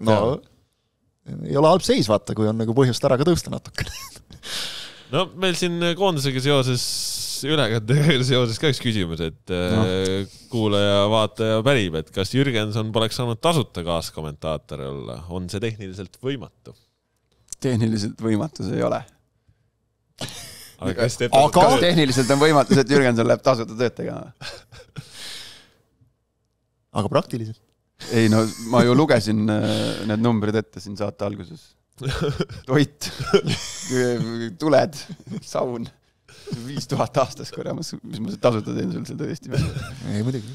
ei ole halb seis, vaata, kui on nagu põhjust ära ka tõusta natuke. No meil siin koondusega seoses ülekandega seoses ka üks küsimus, et kuulaja, vaataja pärib, et kas Jürgenson poleks saanud tasuta kaaskommentaator olla? On see tehniliselt võimatu? Tehniliselt võimatu see ei ole. Aga kas tehniliselt on võimatu, et Jürgenson läheb tasuta tööd tegema? Aga praktiliselt? Ei, ma ju lugesin need numbrid ette siin saate alguses. Toit, tuled, saun, 5000 aastas korjamas, mis ma see tasuta teen sul seda tõesti välja? Ei, muidugi.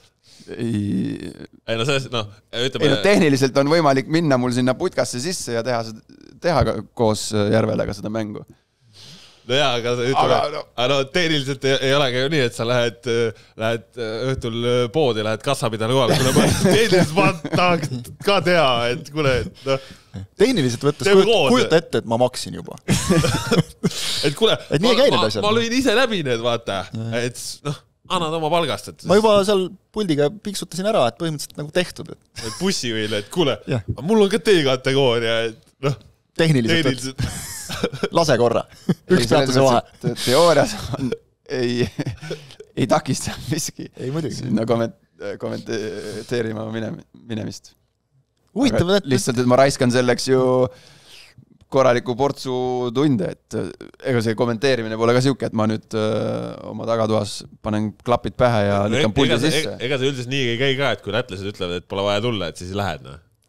Tehniliselt on võimalik minna mul sinna putkasse sisse ja teha koos Järvelega seda mängu. No jaa, aga ütleme, tehniliselt ei olegi ju nii, et sa lähed õhtul poodi, lähed kassapidale kohale, tehniliselt ma tahaks ka teha, et kuule, tehniliselt võttes kujuta ette, et ma maksin juba. Et kuule, ma lõin ise läbi need, vaata, et annad oma palgast. Ma juba seal puldiga piksutasin ära, et põhimõtteliselt nagu tehtud. Bussi võile, et kuule, mul on ka T-kategooria, et tehniliselt lase korra. Üks peatuse vahe. Teoorias ei takista miski. Ei muidugi. Sinna kommenteerima minemist. Huvitav, lihtsalt, et ma raiskan selleks ju korraliku portsu tunde, et ega see kommenteerimine pole ka siuke, et ma nüüd oma tagatuas panen klapid pähe ja lükkan puldi sisse. Ega see üldiselt nii ei käi ka, et kui lätlased ütlevad, et pole vaja tulla, et siis lähed.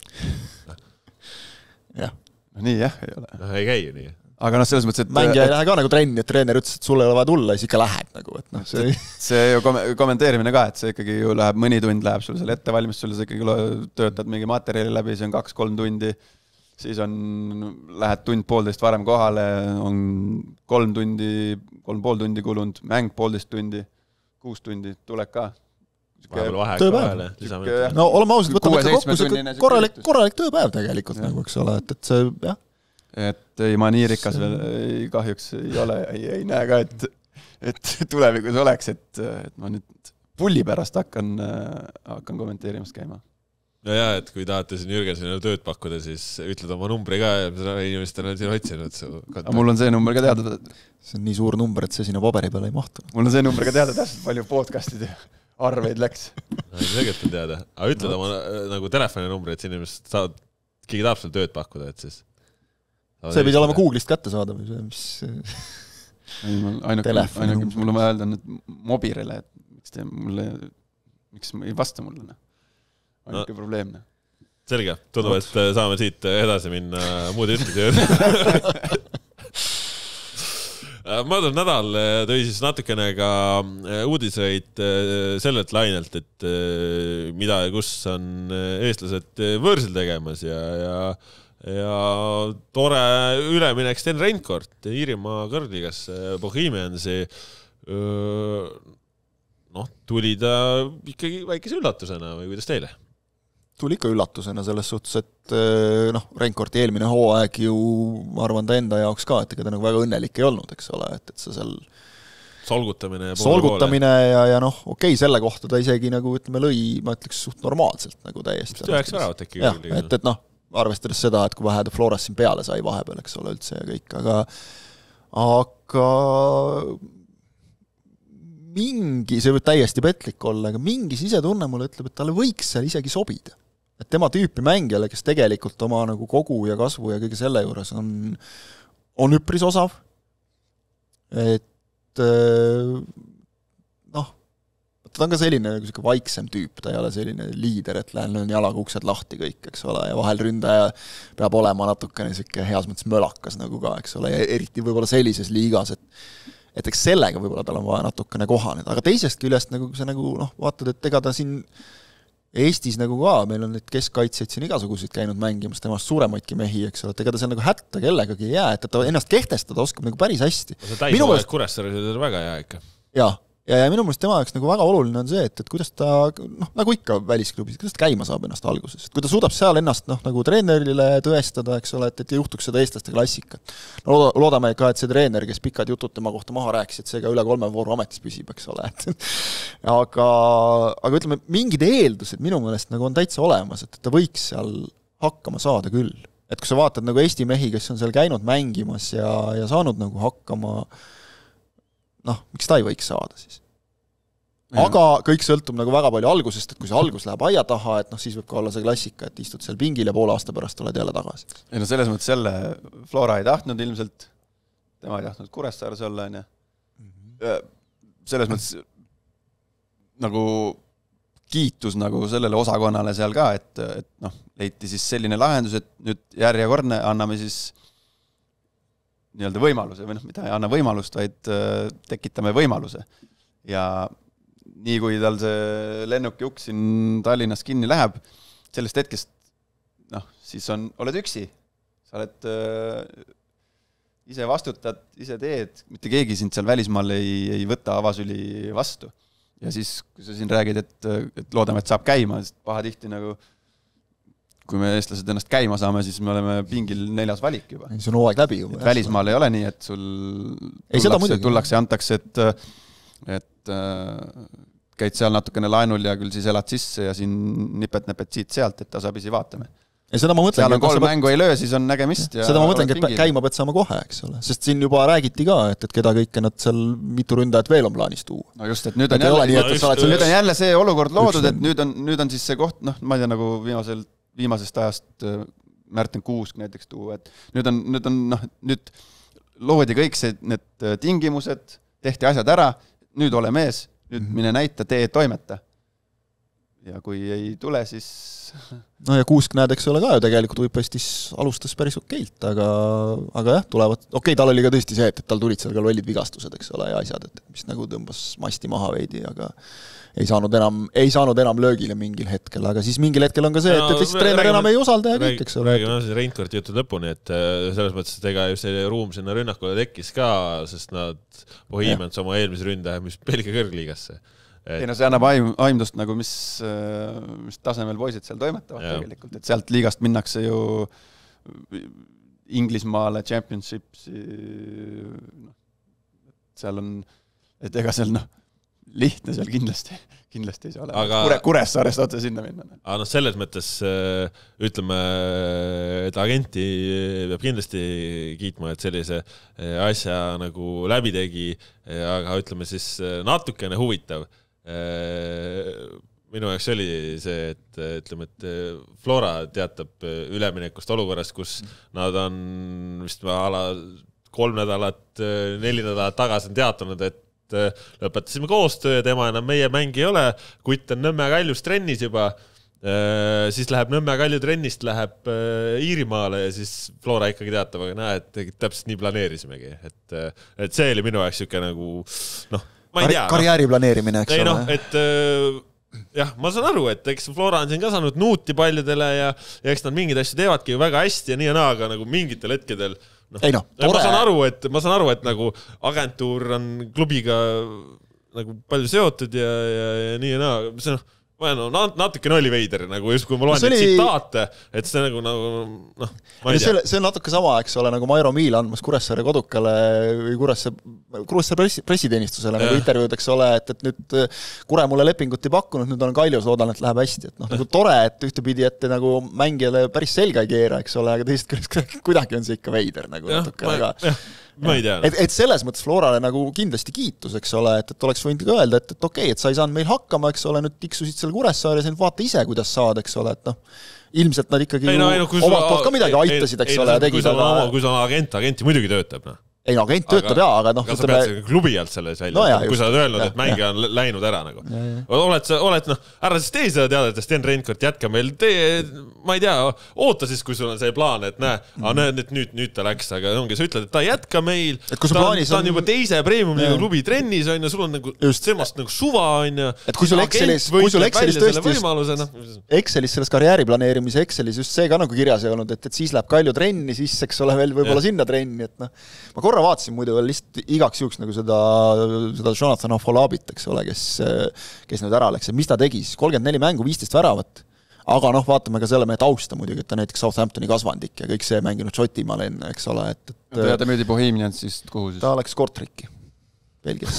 Jah. Nii jah, ei ole. Ei käi ju nii. Aga selles mõttes, et mängija ei lähe ka nagu trenni, et treener ütles, et sulle ei ole vaja tulla, siis ikka lähed nagu, et see ju kommenteerimine ka, et see ikkagi ju läheb, mõni tund läheb sul seal ettevalmistusel, sa ikkagi töötad mingi materjali läbi, see on 2-3 tundi, siis lähed tund-poolteist varem kohale, on 3,5 tundi kulunud, mäng 1,5 tundi, 6 tundi, tuleb ka. Tööpäev. No oleme ausalt, võtame ikka kokku see korralik tööpäev tegelikult, nagu, eks ole, et see, jah. Et ei, ma nii rikas veel kahjuks ei ole, ei näe ka, et tulevikus oleks, et ma nüüd pulli pärast hakkan kommenteerimast käima. Ja, et kui tahate siin Jürgensonile tööd pakkuda, siis ütled oma numbri ka ja inimestel on siin otsinud. Mul on see number ka teada. See on nii suur number, et see sinna paberi peale ei mahtu. Mul on see number ka teada täpselt, palju podcastide arveid läks. Tegelikult on teada. Aga ütled oma nagu telefoninumbri, et siin inimesed saavad, keegi tahab seal tööd pakkuda, et siis... See pidi olema Google'ist kätte saada või see, mis... Ainuke, mis mul on vaja öelda, on Mobirele, et miks ei vasta mulle. Ainuke probleemne. Selge, tundub, et saame siit edasi minna muud ütluse. Möödunud nädal tõi siis natukene ka uudiseid sellelt lainelt, et mida ja kus on eestlased võõrsil tegemas ja tore üleminek Sten Reinkord Iirimaa kõrgligas Bohemiansi tuli ta ikkagi väikese üllatusena või kuidas teile? Tuli ikka üllatusena selles suhtes, et Reinkordi eelmine hooaeg ju, ma arvan, ta enda jaoks ka, et ega ta nagu väga õnnelik ei olnud, eks ole, et sa seal solgutamine ja okei, selle kohta ta isegi nagu, ütleme, lõi, ma ütleks, suht normaalselt nagu täiesti. Üheks väravat äkki. Jah, et arvestades seda, et kui vähe ta Floras siin peale sai vahepeal, eks ole, üldse ja kõik, aga mingi, see võib täiesti petlik olla, aga mingi sisetunne mulle ütleb, et talle võiks seal isegi sobida. Et tema tüüpi mängijale, kes tegelikult oma nagu kogu ja kasvu ja kõige selle juures on üpris osav. Et noh, ta on ka selline nagu vaiksem tüüp, ta ei ole selline liider, et löön jalaga uksed lahti kõik, eks ole, ja vahel ründaja peab olema natukene selline heas mõttes mölakas nagu ka, eks ole, ja eriti võib-olla sellises liigas, et eks sellega võib-olla tal on vaja natukene kohaneda, aga teisest küljest nagu see nagu, noh, vaatad, et ega ta siin Eestis nagu ka, meil on neid keskkaitsjaid siin igasuguseid käinud mängimas, temast suuremaidki mehi, eks ole, et ega ta seal nagu hätta kellegagi ei jää, et ta ennast kehtestada oskab nagu päris hästi. See täisvahest Kuressaare oli väga hea ikka. Jaa. Ja minu mõelest tema jaoks nagu väga oluline on see, et kuidas ta, noh, nagu ikka välisklubis, kuidas ta käima saab ennast alguses. Et kui ta suudab seal ennast nagu treenerile tõestada, eks ole, et ei juhtuks seda eestlaste klassikat. No loodame ka, et see treener, kes pikad jutud tema kohta maha rääkis, et see ka üle 3 vooru ametis püsib, eks ole. Aga ütleme, mingid eeldused minu mõelest nagu on täitsa olemas, et ta võiks seal hakkama saada küll. Et kui sa vaatad nagu Eesti mehi, kes on seal käinud mängimas ja saanud nagu hakkama, noh, miks ta ei võiks saada siis? Aga kõik sõltub nagu väga palju algusest, et kui see algus läheb aia taha, et noh, siis võib ka olla see klassika, et istud seal pingil ja poole aasta pärast oled jälle tagasi. Ei no selles mõttes jälle Flora ei tahtnud ilmselt, tema ei tahtnud Kuressaares olla, on ja selles mõttes nagu kiitus nagu sellele osakonnale seal ka, et noh, leiti siis selline lahendus, et nüüd järjekordne anname siis nii-öelda võimaluse, või noh, mida ei anna võimalust, vaid tekitame võimaluse. Ja nii kui tal see lennuki uks siin Tallinnas kinni läheb, sellest hetkest, noh, siis oled üksi. Sa oled ise vastutad, ise teed, mitte keegi sind seal välismaal ei võta avasüli vastu. Ja siis, kui sa siin räägid, et loodame, et saab käima, sest pahatihti nagu kui me eestlased ennast käima saame, siis me oleme pingil 4. valik juba. See on hooaeg läbi juba. Välismaal ei ole nii, et sul tullakse ja antakse, et käid seal natukene laenul ja küll siis elad sisse ja siin nipet-nepet siit-sealt, et tasapisi vaatame. Ja seda ma mõtlengi, seal on 3 mängu ei löö, siis on nägemist. Ja seda ma mõtlengi, et käima pead saama kohe, eks ole. Sest siin juba räägiti ka, et keda kõike nad seal mitu ründajat veel on plaanis tuua. No just, et nüüd on jälle see olukord loodud, et nüüd on siis see koht, noh, ma ei tea, nagu viimasest ajast Märten Kuusk näiteks tuua, et nüüd loodi kõik need tingimused, tehti asjad ära, nüüd ole mees, nüüd mine näita, tee toimeta. Ja kui ei tule, siis... No ja Kuusk näed, eks ole ka ju tegelikult Uipestis alustas päris okeilt, aga jah, tulevad... Okei, tal oli ka tõesti see, et tal tulid seal ka lollid vigastused, eks ole, ja asjad, et mis nagu tõmbas masti maha veidi, aga ei saanud enam löögile mingil hetkel, aga siis mingil hetkel on ka see, et lihtsalt treener enam ei usalda ja kõik, eks ole. Räägime siis Reinkordi jutud lõpuni, et selles mõttes, et ega ju see ruum sinna rünnakule tekkis ka, sest nad Bohemians oma eelmise ründaja, mis Belgia kõrgliigasse. Ei no see annab aimdust nagu, mis tasemel poisid seal toimetavad tegelikult, et sealt liigast minnakse ju Inglismaale, Championships, seal on, et ega seal lihtne seal kindlasti ei saa olema. Kuressaarest otse sinna minna. Aga selles mõttes, ütleme, et agenti peab kindlasti kiitma, et sellise asja nagu läbi tegi, aga ütleme siis natukene huvitav. Minu jaoks oli see, et ütleme, et Flora teatab üleminekust olukorrast, kus nad on vist 3 nädalat, 4 nädalat tagasi on teatanud, et lõpetasime koostöö ja tema enam meie mängi ei ole, kutt on Nõmme Kaljus trennis juba, siis läheb Nõmme Kalju trennist, läheb Iirimaale ja siis Flora ikkagi teatab, aga näe, et täpselt nii planeerisimegi, et see oli minu jaoks siuke nagu, noh, ma ei tea. Karjääri planeerimine, eks ole. Et jah, ma saan aru, et eks Flora on siin ka saanud nuuti paljudele ja eks nad mingid asju teevadki ju väga hästi ja nii ja naa, aga nagu mingitel hetkedel ma saan aru, et nagu agentuur on klubiga nagu palju seotud ja nii ja naa, see natuke oli veider, nagu just kui ma loen neid tsitaate, et see nagu ma ei tea. See on natuke sama, eks ole, nagu Mairo Miil andmas Kuressaare kodukale või Kuressaare pressiteenistusele nagu intervjuud, eks ole, et nüüd Kure mulle lepingut ei pakkunud, nüüd on Kaljus, loodan, et läheb hästi. Et nagu tore, et ühtepidi, et nagu mängijale päris selga ei keera, eks ole, aga teist kuidagi on see ikka veider nagu natuke, ma ei tea. Et selles mõttes Florale nagu kindlasti kiitus, eks ole, et oleks võinud ka öelda, et okei, et sa ei saanud meil hakkama, eks ole, nüüd tiksusid seal Kuressaare ja vaata ise, kuidas saad, eks ole, et ilmselt nad ikkagi omalt poolt ka midagi aitasid, eks ole, ja tegid. Kui sul on agenti muidugi töötab, agent töötab jaa, aga sa pead klubi alt selles välja, kui sa oled öelnud, et mängija on läinud ära nagu. Oled, ära siis tee seda teada, et Sten Reinkord jätka meil, ma ei tea, oota siis, kui sul on see plaan, et nüüd ta läks, aga ongi, sa ütled, et ta jätka meil, ta on juba teise premium-liiga klubi trennis, on ja sul on nagu semast nagu suva, on ja et kui sul Excelis tõesti Excelis selles karjääri planeerimise Excelis just see ka nagu kirjas ei olnud, et siis läheb Kalju trenni, siis eks ole veel võib-olla sinna trenni, et ma korra vaatasin muidu veel lihtsalt igaks juhuks nagu seda Jonathan Affolabit, eks ole, kes nüüd ära läks, et mis ta tegi siis, 34 mängu, 15 väravat, aga vaatame ka selle mehe tausta muidugi, et ta näiteks Southamptoni kasvandik ja kõik see mänginud Šotimaal enne, eks ole, ta müüdi Bohemians siis kuhu siis? Ta läks Kortriki, Belgias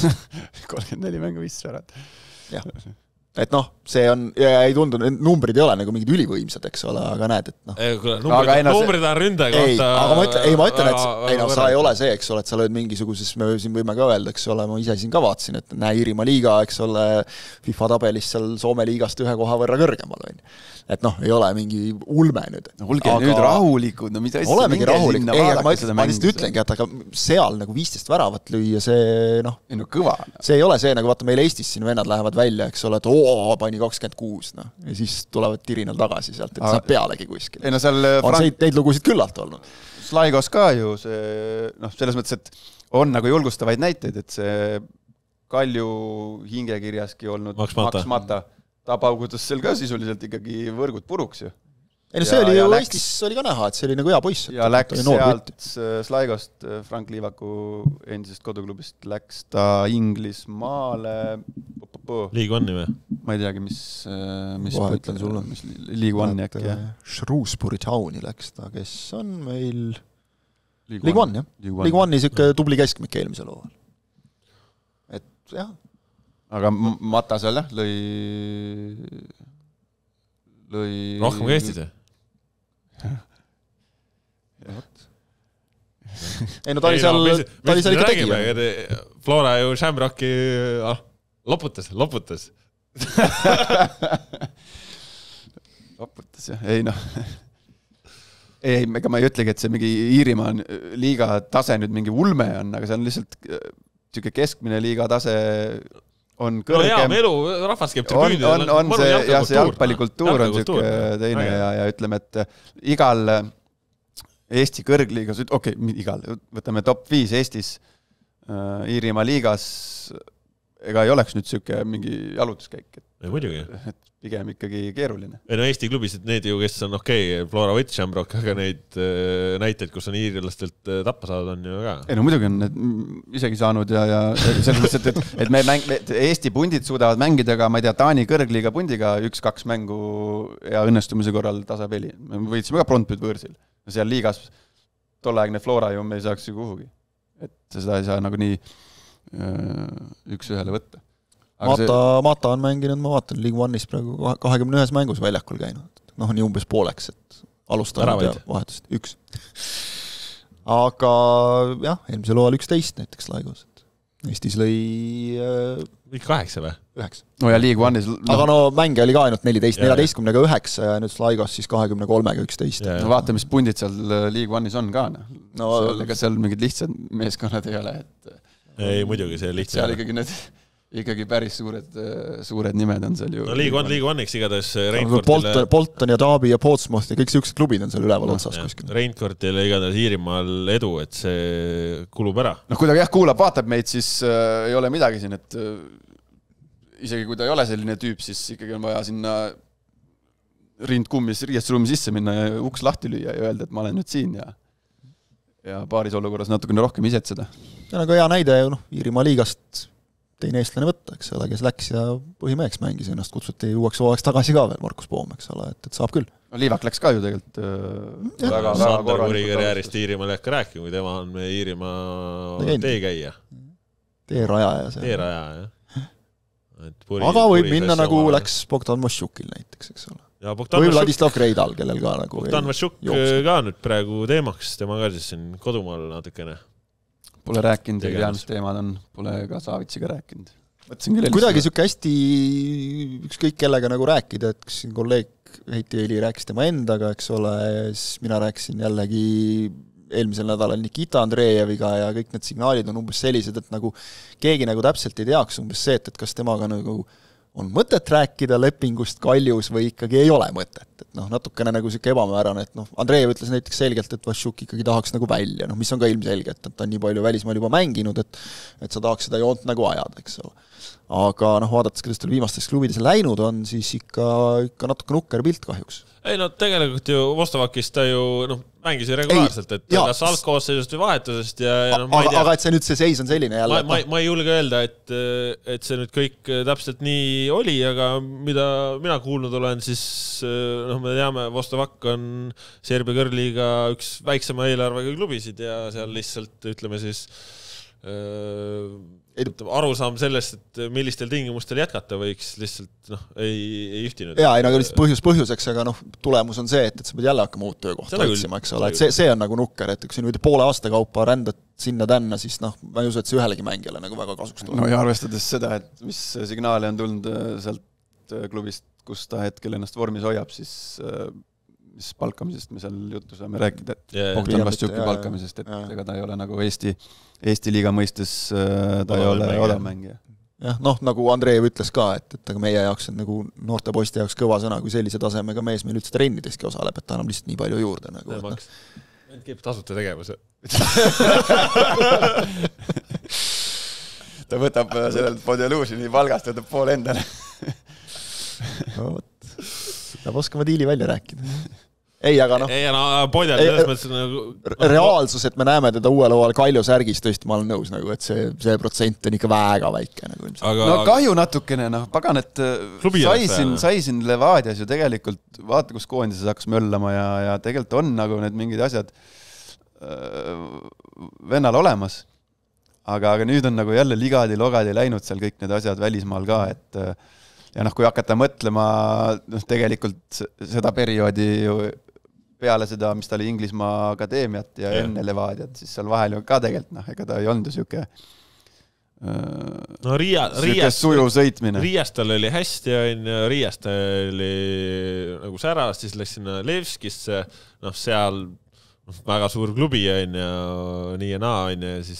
34 mängu 15 väravat. Jah. Et see on, ja ei tundu, numbrid ei ole nagu mingid ülivõimsad, eks ole, aga näed, et numbrid on ründe kohta. Ma ütlen, et sa ei ole see, eks ole, et sa lööd mingisuguses, me siin võime ka öelda, eks ole, ma ise siin ka vaatasin, et Iirimaa liiga, eks ole, FIFA tabelis seal Soome liigast 1 koha võrra kõrgemal, et ei ole mingi ulme nüüd. Olge nüüd rahulikud, mis asja olemegi rahulikud, ma lihtsalt ütlengi, et aga seal nagu 15 väravat lüüa, see kõva. See ei ole see, nagu vaata meil Eestis siin vennad lähevad välja, eks ole, et pani 26, ja siis tulevad tirinal tagasi sealt, et saab pealegi kuskil. On neid lugusid küllalt olnud. Slaigos ka ju see, selles mõttes, et on nagu julgustavaid näiteid, et see Kalju hingekirjaski olnud Max Mata, ta paugutas seal ka sisuliselt ikkagi võrgud puruks ju. See oli ju Eestis oli ka näha, et see oli nagu hea poiss. Ja läks sealt Slaigost, Frank Liivaku endisest koduklubist, läks ta Inglismaale League One'i või? Ma ei teagi, mis ütlen sulle. League One'i äkki, jah. Shrewsbury Towni läks ta, kes on meil League One, jah. League One'i siuke tubli keskmik eelmisel hooajal. Et jah. Aga Mata seal, jah, lõi rohkem kui Eestis, jah? Ei ta oli seal ikka tegija. Flora ju Shamrocki loputas. Loputas, jah. Ei, ega ma ei ütlegi, et see mingi Iirimaa liiga tase nüüd mingi ulme on, aga see on lihtsalt siuke keskmine liiga tase on kõrgem. Elu, rahvas käib tribüünil. On see, jah, see jalgpallikultuur on siuke teine ja ütleme, et igal Eesti kõrgliigas, võtame top 5 Eestis Iirimaa liigas, ega ei oleks nüüd siuke mingi jalutuskäik. Ei, muidugi. Et pigem ikkagi keeruline. Eesti klubisid, need ju, kes on Flora võtt Shamrock, aga neid näiteid, kus on iirlastelt tappa saada, on ju ka. Ei, muidugi on need isegi saanud ja selles mõttes, et Eesti pundid suudavad mängida ka, ma ei tea, Taani kõrgliiga pundiga 1-2 mängu ja õnnestumise korral tasapeli. Me võitsime ka Brondbyt võõrsil. Seal liigas tolleaegne Flora ju me ei saaks ju kuhugi. Et seda ei saa nagu nii üks ühele võtta. Mata on mänginud, ma vaatan, League One'is praegu 21 mängus väljakul käinud. Nii umbes pooleks, et alustanud ja vahetust 1. Aga jah, eelmisel hooajal 11 näiteks Laigos. Eestis lõi 8 või? 9. No ja League One'is... Aga mänge oli ka ainult 14-ga 9 ja nüüd Laigos siis 23-ga 11. No vaata, mis pundid seal League One'is on ka. Ega seal mingid lihtsad meeskonnad ei ole. Ei, muidugi see lihtsalt. Seal ikkagi päris suured nimed on seal ju. No League One'iks igatahes Bolton ja Derby ja Portsmouth ja kõik siuksed klubid on seal üleval otsas kuskil. Reinkordile igatahes Iirimaal edu, et see kulub ära. Kui ta kuulab, vaatab meid, siis ei ole midagi siin, et isegi kui ta ei ole selline tüüp, siis ikkagi on vaja sinna rindkummis riiestusruumi sisse minna ja uks lahti lüüa ja öelda, et ma olen nüüd siin ja paaris olukorras natukene rohkem isetseda. Ja nagu hea näide, Iirimaa liigast teine eestlane võtta, eks ole, kes läks ja põhimeheks mängis ennast, kutsuti uueks hooajaks tagasi ka veel Markus Poom, eks ole, et saab küll. No Liivak läks ka ju tegelikult väga Sander Kuri karjäärist Iirimaal ei hakka rääkima, kui tema on meie Iirimaa teekäija. Teerajaja. Teerajaja, jah. Aga võib minna nagu läks Bogdan Mošukil näiteks, eks ole. Või Vladislav Kreidal, kellel ka nagu Bogdan Mošuk ka nüüd praegu teemaks, tema ka siis siin kodumaal natukene. Pole rääkinud, ei tea, mis teemad on. Pole ka Saavitsiga rääkinud. Kuidagi siuke hästi ükskõik kellega nagu rääkida, et kas siin kolleeg Heiti Eili rääkis tema endaga, eks ole, siis mina rääkisin jällegi eelmisel nädalal Nikita Andreejeviga ja kõik need signaalid on umbes sellised, et nagu keegi nagu täpselt ei teaks umbes see, et kas temaga nagu on mõtet rääkida lepingust Kaljus või ikkagi ei ole mõtet. Et noh, natukene nagu siuke ebamäärane, et noh, Andreejev ütles näiteks selgelt, et Vašuk ikkagi tahaks nagu välja, noh, mis on ka ilmselge, et ta on nii palju välismaal juba mänginud, et sa tahaks seda joont nagu ajada, eks ole. Aga noh, vaadates, kuidas tal viimastes klubides läinud on, siis ikka natuke nukker pilt kahjuks. Ei no tegelikult ju Vostovakis ta ju mängis ju regulaarselt, et kas algkoosseisust või vahetusest ja ma ei tea. Aga et see nüüd see seis on selline jälle. Ma ei julge öelda, et see nüüd kõik täpselt nii oli, aga mida mina kuulnud olen, siis me teame, Vostovak on Serbia kõrgliiga üks väiksema eelarvega klubisid ja seal lihtsalt ütleme siis arusaam sellest, et millistel tingimustel jätkata võiks lihtsalt ei ühtinud. Jaa, ei nagu lihtsalt põhjuseks, aga tulemus on see, et sa pead jälle hakkama uut töökohta otsima, eks ole, et see on nagu nukker, et kui nüüd poole aasta kaupa rändad sinna-tänna, siis ma ei usu, et see ühelegi mängijale nagu väga kasuks tuleb. No ja arvestades seda, et mis signaali on tulnud sealt klubist, kus ta hetkel ennast vormis hoiab, siis mis palkamisest me seal juttu saame rääkida, et Bogdan Vaščuki palkamisest, et ega ta ei ole nagu Eesti liiga mõistes ta ei ole odavmängija. Jah, nagu Andreev ütles ka, et aga meie jaoks on nagu noorte poiste jaoks kõva sõna, kui sellise tasemega mees meil üldse trennideski osaleb, et ta annab lihtsalt nii palju juurde. Need käib tasuta tegevuse. Ta võtab sellelt Podjaluusini palgast, võtab pool endale. Peab oskama diili välja rääkida. Ei, aga Podjal selles mõttes nagu reaalsus, et me näeme teda uuel hooajal Kalju särgis, tõesti ma olen nõus, et see protsent on ikka väga väike. No kahju natukene, pagan, et saisin Levadias ju tegelikult, vaata kus koondises hakkas möllama ja tegelikult on nagu need mingid asjad vennal olemas. Aga nüüd on nagu jälle ligadi-logadi läinud seal kõik need asjad välismaal ka, et ja kui hakata mõtlema tegelikult seda perioodi ju peale seda, mis ta oli Inglismaa akadeemiat ja enne Levadiat, siis seal vahel ju ka tegelikult, ega ta ei olnud ju siuke suju sõitmine. Riiast tal oli hästi, Riiast oli nagu säras, siis läks sinna Levskisse, seal väga suur klubi ja nii ja naa ja siis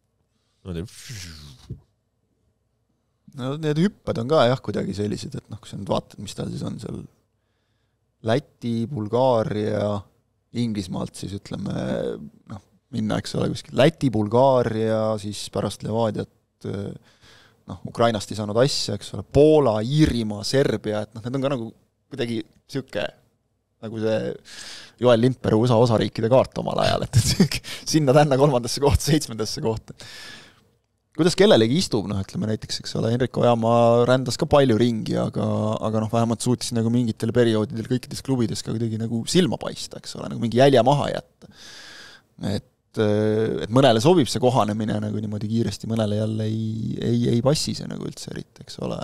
need hüpped on ka kuidagi sellised, et kui sa nüüd vaatad, mis tal siis on seal Läti, Bulgaaria, Inglismaalt siis ütleme, minna, eks ole, kuskil Läti, Bulgaaria, siis pärast Levadiat, Ukrainast ei saanud asja, eks ole, Poola, Iirimaa, Serbia, et need on ka nagu kuidagi siuke, nagu see Joel Lindberg USA osariikide kaart omal ajal, et sinna-tänna 3. kohta, 7. kohta. Kuidas kellelegi istub, ütleme näiteks, eks ole, Henrik Ojamaa rändas ka palju ringi, aga vähemalt suutis nagu mingitel perioodidel kõikides klubides ka kuidagi nagu silma paista, eks ole, nagu mingi jälje maha jätta. Et mõnele sobib see kohanemine nagu niimoodi kiiresti, mõnele jälle ei passi see nagu üldse eriti, eks ole.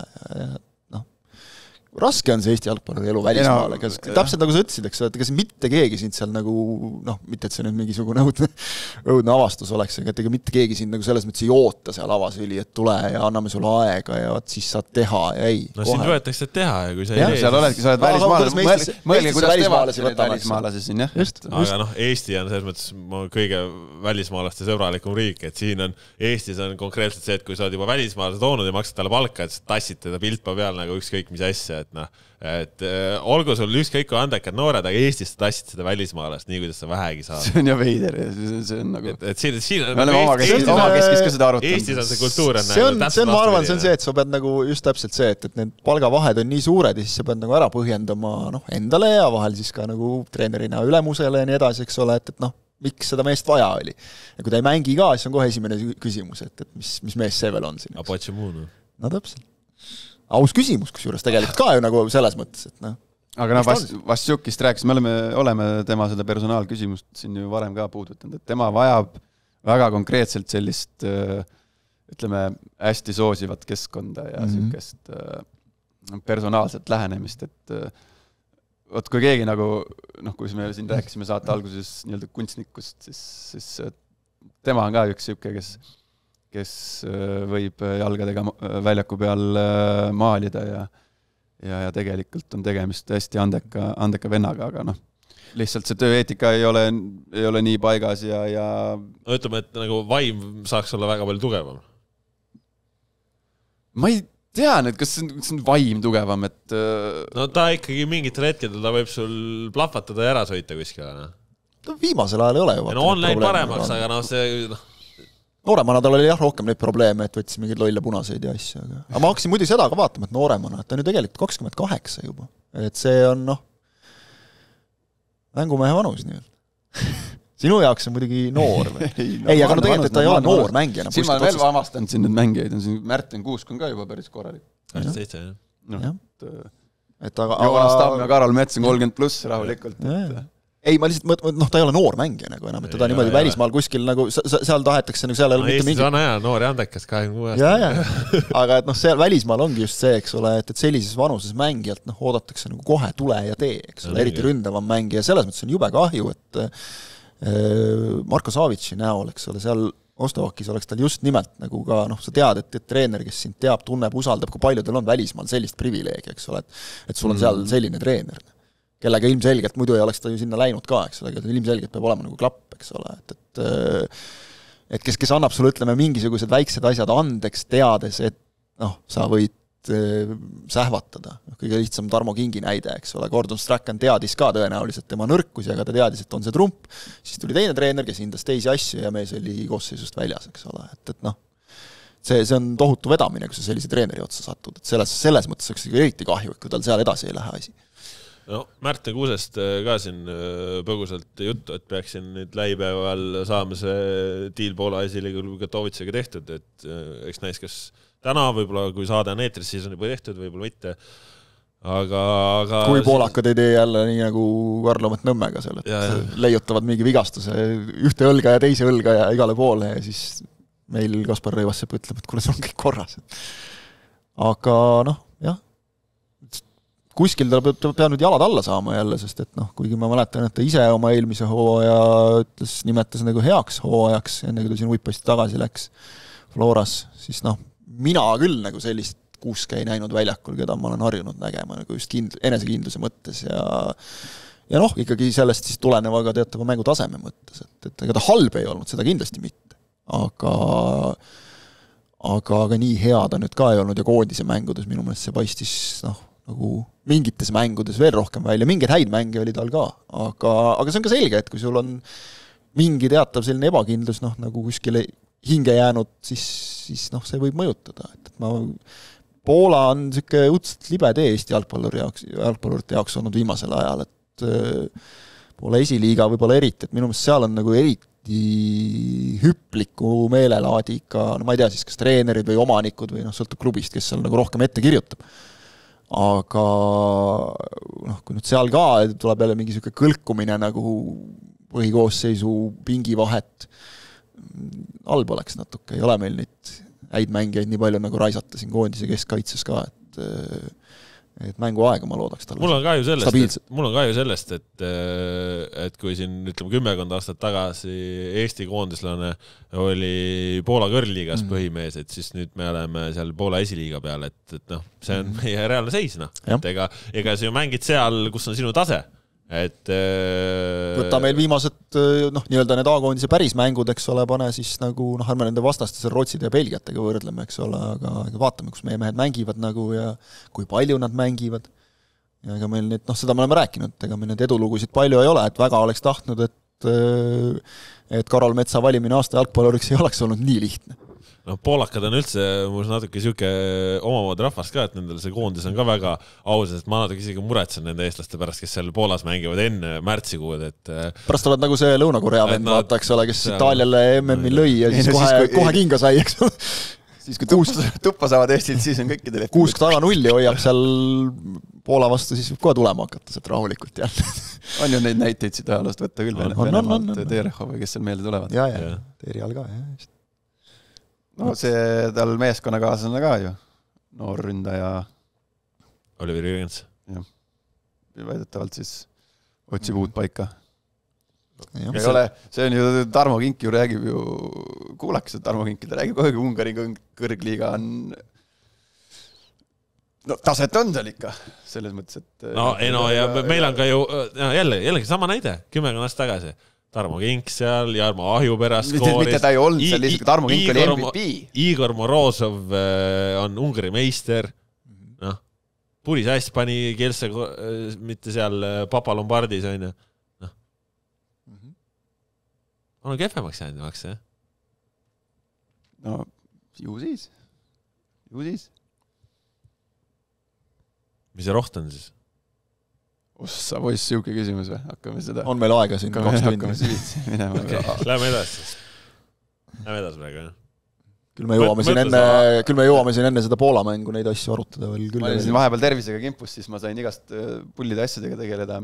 Raske on see Eesti jalgpalluri elu välismaale, täpselt nagu sa ütlesid, eks ole, et ega mitte keegi sind seal nagu, mitte et see nüüd mingisugune õudne avastus oleks, aga ega mitte keegi sind nagu selles mõttes ei oota seal avasüli, et tule ja anname sulle aega ja siis saad teha ja ei. No siin võetakse teha ja kui sa ei tee. Seal oledki, sa oled välismaalasi, mõelge, kuidas teevad välismaalasi siin, jah. Aga Eesti on selles mõttes kõige välismaalaste sõbralikum riik, et siin on, Eestis on konkreetselt see, et kui sa oled juba välismaalase toonud ja maksad talle palka, et sa tassid teda pilpa peal nagu ükskõik mis asja, et olgu sul ükskõik kui andekad noored, aga Eestis tassid seda välismaalast nii, kuidas sa vähegi saad. See on ju veider. See on nagu... siin me oleme omakeskis ka seda arutanud. Eestis on see kultuur see on, ma arvan, see on see, et sa pead nagu just täpselt see, et need palgavahed on nii suured ja siis sa pead nagu ära põhjendama endale ja vahel siis ka nagu treenerina ülemusele ja nii edasi, eks ole, et miks seda meest vaja oli. Ja kui ta ei mängi ka, siis on kohe esimene küsimus, et mis mees see veel on siin. No täpselt. Aus küsimus, kusjuures tegelikult ka ju nagu selles mõttes, et Aga Vaščukist rääkis, me oleme tema seda personaalküsimust siin ju varem ka puudutanud, et tema vajab väga konkreetselt sellist, ütleme, hästi soosivat keskkonda ja siukest personaalset lähenemist, et võt, kui keegi nagu, kui me siin rääkisime saate alguses nii-öelda kunstnikust, siis tema on ka üks siuke, kes võib jalgadega väljaku peal maalida ja tegelikult on tegemist hästi andeka vennaga, aga noh, lihtsalt see tööeetika ei ole nii paigas ja no ütleme, et nagu vaim saaks olla väga palju tugevam. Ma ei tean, et kas see on vaim tugevam, et... No ta ikkagi mingitel hetkedel ta võib sul plahvatada ja ära sõita kuskile. No viimasel ajal ei ole ju. No on läinud paremaks, aga no see... Nooremana tal oli jah rohkem neid probleeme, et võttis mingeid lolle punaseid ja asja. Aga ma hakkasin muidu seda ka vaatama, et nooremana, et ta on ju tegelikult 28 juba. Et see on mängumehe vanus nii. Sinu jaoks on muidugi noor või? Ei, aga no tegelikult, et ta ei ole noor mängijana. Siin ma olen veel avastanud siin need mängijaid. Märten Kuusk on ka juba päris korralik. 27, jah. Joonas Tamm ja Karol Mets on 30+ rahulikult. Ei, ma lihtsalt mõtlen, ta ei ole noor mängija nagu enam, et teda niimoodi välismaal kuskil nagu, seal tahetakse nagu seal ei ole mitte mingi... Eestis on hea, noor ja andekas 26 aastat. Aga et seal välismaal ongi just see, eks ole, et sellises vanuses mängijalt oodatakse nagu kohe tule ja tee, eks ole, eriti ründavam mängija. Selles mõttes on jube kahju, et Marko Savitsi näol, eks ole, seal Ostovakis oleks tal just nimelt nagu ka, sa tead, et treener, kes sind teab, tunneb, usaldab, kui palju tal on välismaal sellist privileegi, eks ole, et sul on seal selline treener, kellega ilmselgelt muidu ei oleks ta ju sinna läinud ka, eks ole, ilmselgelt peab olema nagu klapp, eks ole, et kes annab sulle, ütleme, mingisugused väiksed asjad andeks, teades, et sa võid sähvatada. Kõige lihtsam Tarmo Kingi näide, eks ole, Gordon Strachan teadis ka tõenäoliselt tema nõrkusi, aga ta teadis, et on see trump, siis tuli teine treener, kes hindas teisi asju ja mees oli koosseisust väljas, eks ole, et see on tohutu vedamine, kui sa sellise treeneri otsa satud, et selles mõttes oleks eriti kahju, kui tal seal edasi ei lähe asi. No, Märten Kuusest ka siin põgusalt juttu, et peaksin nüüd läipäeval saama see diil Poola esiliga Katovitsega tehtud, et eks näis, kas täna võib-olla, kui saade on eetris, siis on juba tehtud, võib-olla mitte. Aga kui poolakad ei tee jälle nii nagu Karlomet Nõmmega seal, et leiutavad mingi vigastuse ühte õlga ja teise õlga ja igale poole ja siis meil Kaspar Rõivassepp ütleb, et kuule, see on kõik korras. Aga jah, kuskil ta peab nüüd jalad alla saama jälle, sest et kuigi ma mäletan, et ta ise oma eelmise hooaja nimetas nagu heaks hooajaks, enne kui ta siin Uipasti tagasi läks Floras, siis mina küll nagu sellist Kuuske ei näinud väljakul, keda ma olen harjunud nägema nagu just enesekindluse mõttes ja ikkagi sellest siis tulenevaga teatava mängu taseme mõttes, et ega ta halb ei olnud, seda kindlasti mitte. Aga nii hea ta nüüd ka ei olnud ja koondise mängudes minu meelest see paistis nagu mingites mängudes veel rohkem välja, mingeid häid mänge oli tal ka, aga see on ka selge, et kui sul on mingi teatav selline ebakindlus nagu kuskile hinge jäänud, siis see võib mõjutada. Poola on siuke õudselt libe tee Eesti jalgpallurite jaoks olnud viimasel ajal, et Poola esiliiga võib-olla eriti, et minu meelest seal on nagu eriti hüpliku meelelaadiga, ma ei tea siis, kas treenerid või omanikud või sõltub klubist, kes seal nagu rohkem ette kirjutab. Aga kui nüüd seal ka tuleb jälle mingi siuke kõlkumine nagu põhikoosseisu pingi vahet, halb oleks natuke, ei ole meil nüüd häid mängijaid nii palju nagu raisata siin koondise keskkaitses ka, et mängu aega ma loodaks talle. Mul on kahju sellest, et kui siin ütleme 10 aastat tagasi Eesti koondislane oli Poola kõrliigas põhimees, et siis nüüd me oleme seal Poola esiliiga peal, et see on meie reaalne seis, et ega sa ju mängid seal, kus on sinu tase. Võta meil viimased nii-öelda need A-koondise päris mängud, eks ole, pane siis nagu ärme nende vastastes Rootside ja Belgiatega võrdleme, eks ole, aga vaatame, kus meie mehed mängivad nagu ja kui palju nad mängivad ja ega meil nüüd, seda me oleme rääkinud, ega meil need edulugusid palju ei ole, et väga oleks tahtnud, et Karol Metsa valimine aasta jalgpalluriks ei oleks olnud nii lihtne. Poolakad on üldse mul natuke siuke omamoodi rahvast ka, et nendel see koondis on ka väga aus, et ma natuke isegi muretsen nende eestlaste pärast, kes seal Poolas mängivad enne märtsikuud, et pärast oled nagu see Lõuna-Korea vend, vaata, eks ole, kes Itaaliale MM-i lõi ja siis kohe kinga sai, eks ole. Siis kui tuppa saavad Eestilt, siis on kõikidel Kuusk taga nulli hoiab seal Poola vastu, siis võib kohe tulema hakata sealt rahulikult jälle. On ju neid näiteid siit ajaloost võtta küll, Venemaalt, Terehov või kes seal meelde tulevad. Ja, Teeri all ka, jah. See tal meeskonnakaaslane ka ju, noor ründaja Oliver Jürgens. Jah, väidetavalt siis otsib uut paika. Ei ole, see on ju Tarmo Kink ju räägib ju, kuulaks, et Tarmo Kink, ta räägib kogu Ungari kõrgliiga on no taset on seal ikka, selles mõttes, et ja meil on ka ju jällegi sama näide, 10 aastat tagasi Tarmo Kink seal, Jarmo Ahjupärast skooris. Mitte ta ei olnud seal lihtsalt, Tarmo Kink oli MVP. Igor Morozov on Ungari meister. Puris hästi pani Kielse, mitte seal Papa Lombardis, on ju. On kehvemaks jäänud maks, jah? No, ju siis. Mis see roht on siis? Ossa, poiss, siuke küsimus või? Hakkame seda... On meil aega siin 2 tundi. Hakkame süvitsi minema. Lähme edasi praegu, jah. Küll me jõuame siin enne seda Poola mängu neid asju arutada veel. Ma olin siin vahepeal tervisega kimpus, siis ma sain igast pullide asjadega tegeleda.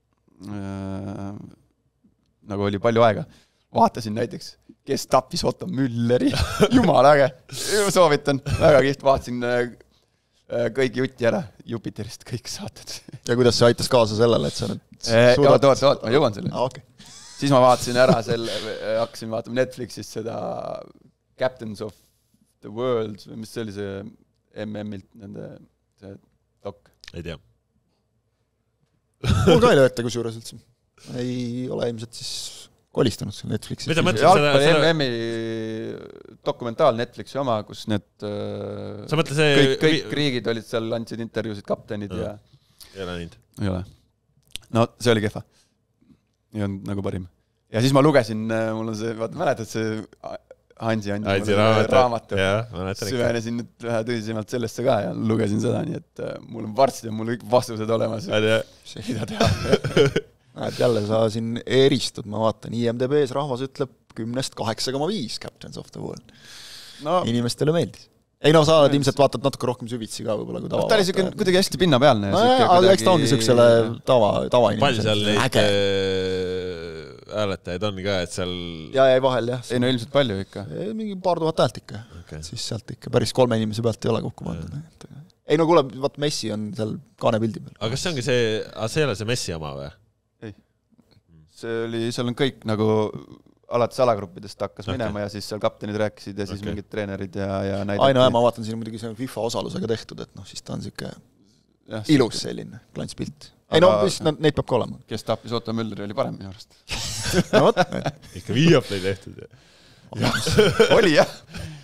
Nagu oli palju aega. Vaatasin näiteks, kes tappis Otto Mülleri. Jumala äge. Soovitan. Väga kiht. Vaatasin kõik jutti ära. Jupiterist kõik saated. Ja kuidas see aitas kaasa sellele, et sa nüüd suudad... Oot, ma jõuan selle. Okay. Siis ma vaatasin ära hakkasin vaatama Netflixist seda Captains of the World, mis see oli see MM-ilt nende see dok? Ei tea. Mul ka ei lööta kusjuures üldse. Ei ole ilmselt siis kolistanud seal Netflixis. Jalgpalli MM-i dokumentaal Netflixi oma, kus need kõik riigid olid seal, andsid intervjuusid kaptenid ja... Ei ole neid. Ei ole. No see oli kehva. Ei on nagu parim. Ja siis ma lugesin, mul on see, vaata, mäletad see Hansi raamatu. Süvenesin nüüd vähe tõsisemalt sellesse ka ja lugesin seda, nii et mul on varsti ja mul kõik vastused olemas. See mida teha. Et jälle sa siin eristud, ma vaatan, IMDB's rahvas ütleb 10-st 8,5 Captains of the World. No. Inimestele meeldis. Ei no sa ilmselt vaatad natuke rohkem süvitsi ka võib-olla kui tava. Ta oli siuke kuidagi hästi pinnapealne. Aga eks ta ongi siuksele tava inimesele. Palju seal neid hääletajaid on ka, et seal... Ja jäi vahel, jah. Ei no ilmselt palju ikka. Mingi paar tuhat häält ikka. Okay. Siis sealt ikka päris 3 inimese pealt ei ole kokku pandud. Ei no kuule, vaat Messi on seal kaanepildi peal. Aga kas see ongi see ei ole see Messi oma või? Ei. Seal on kõik nagu... alates alagruppidest hakkas minema ja siis seal kaptenid rääkisid ja siis mingid treenerid ja näidati. Aino, ma vaatan siin muidugi see FIFA osalusega tehtud, et siis ta on siuke ilus selline klantspilt. Ei no, neid peab ka olema. Kes tappis Otto Mülleri oli parem minu arust. No võt. Ikka Viaplay tehtud. Oli jah.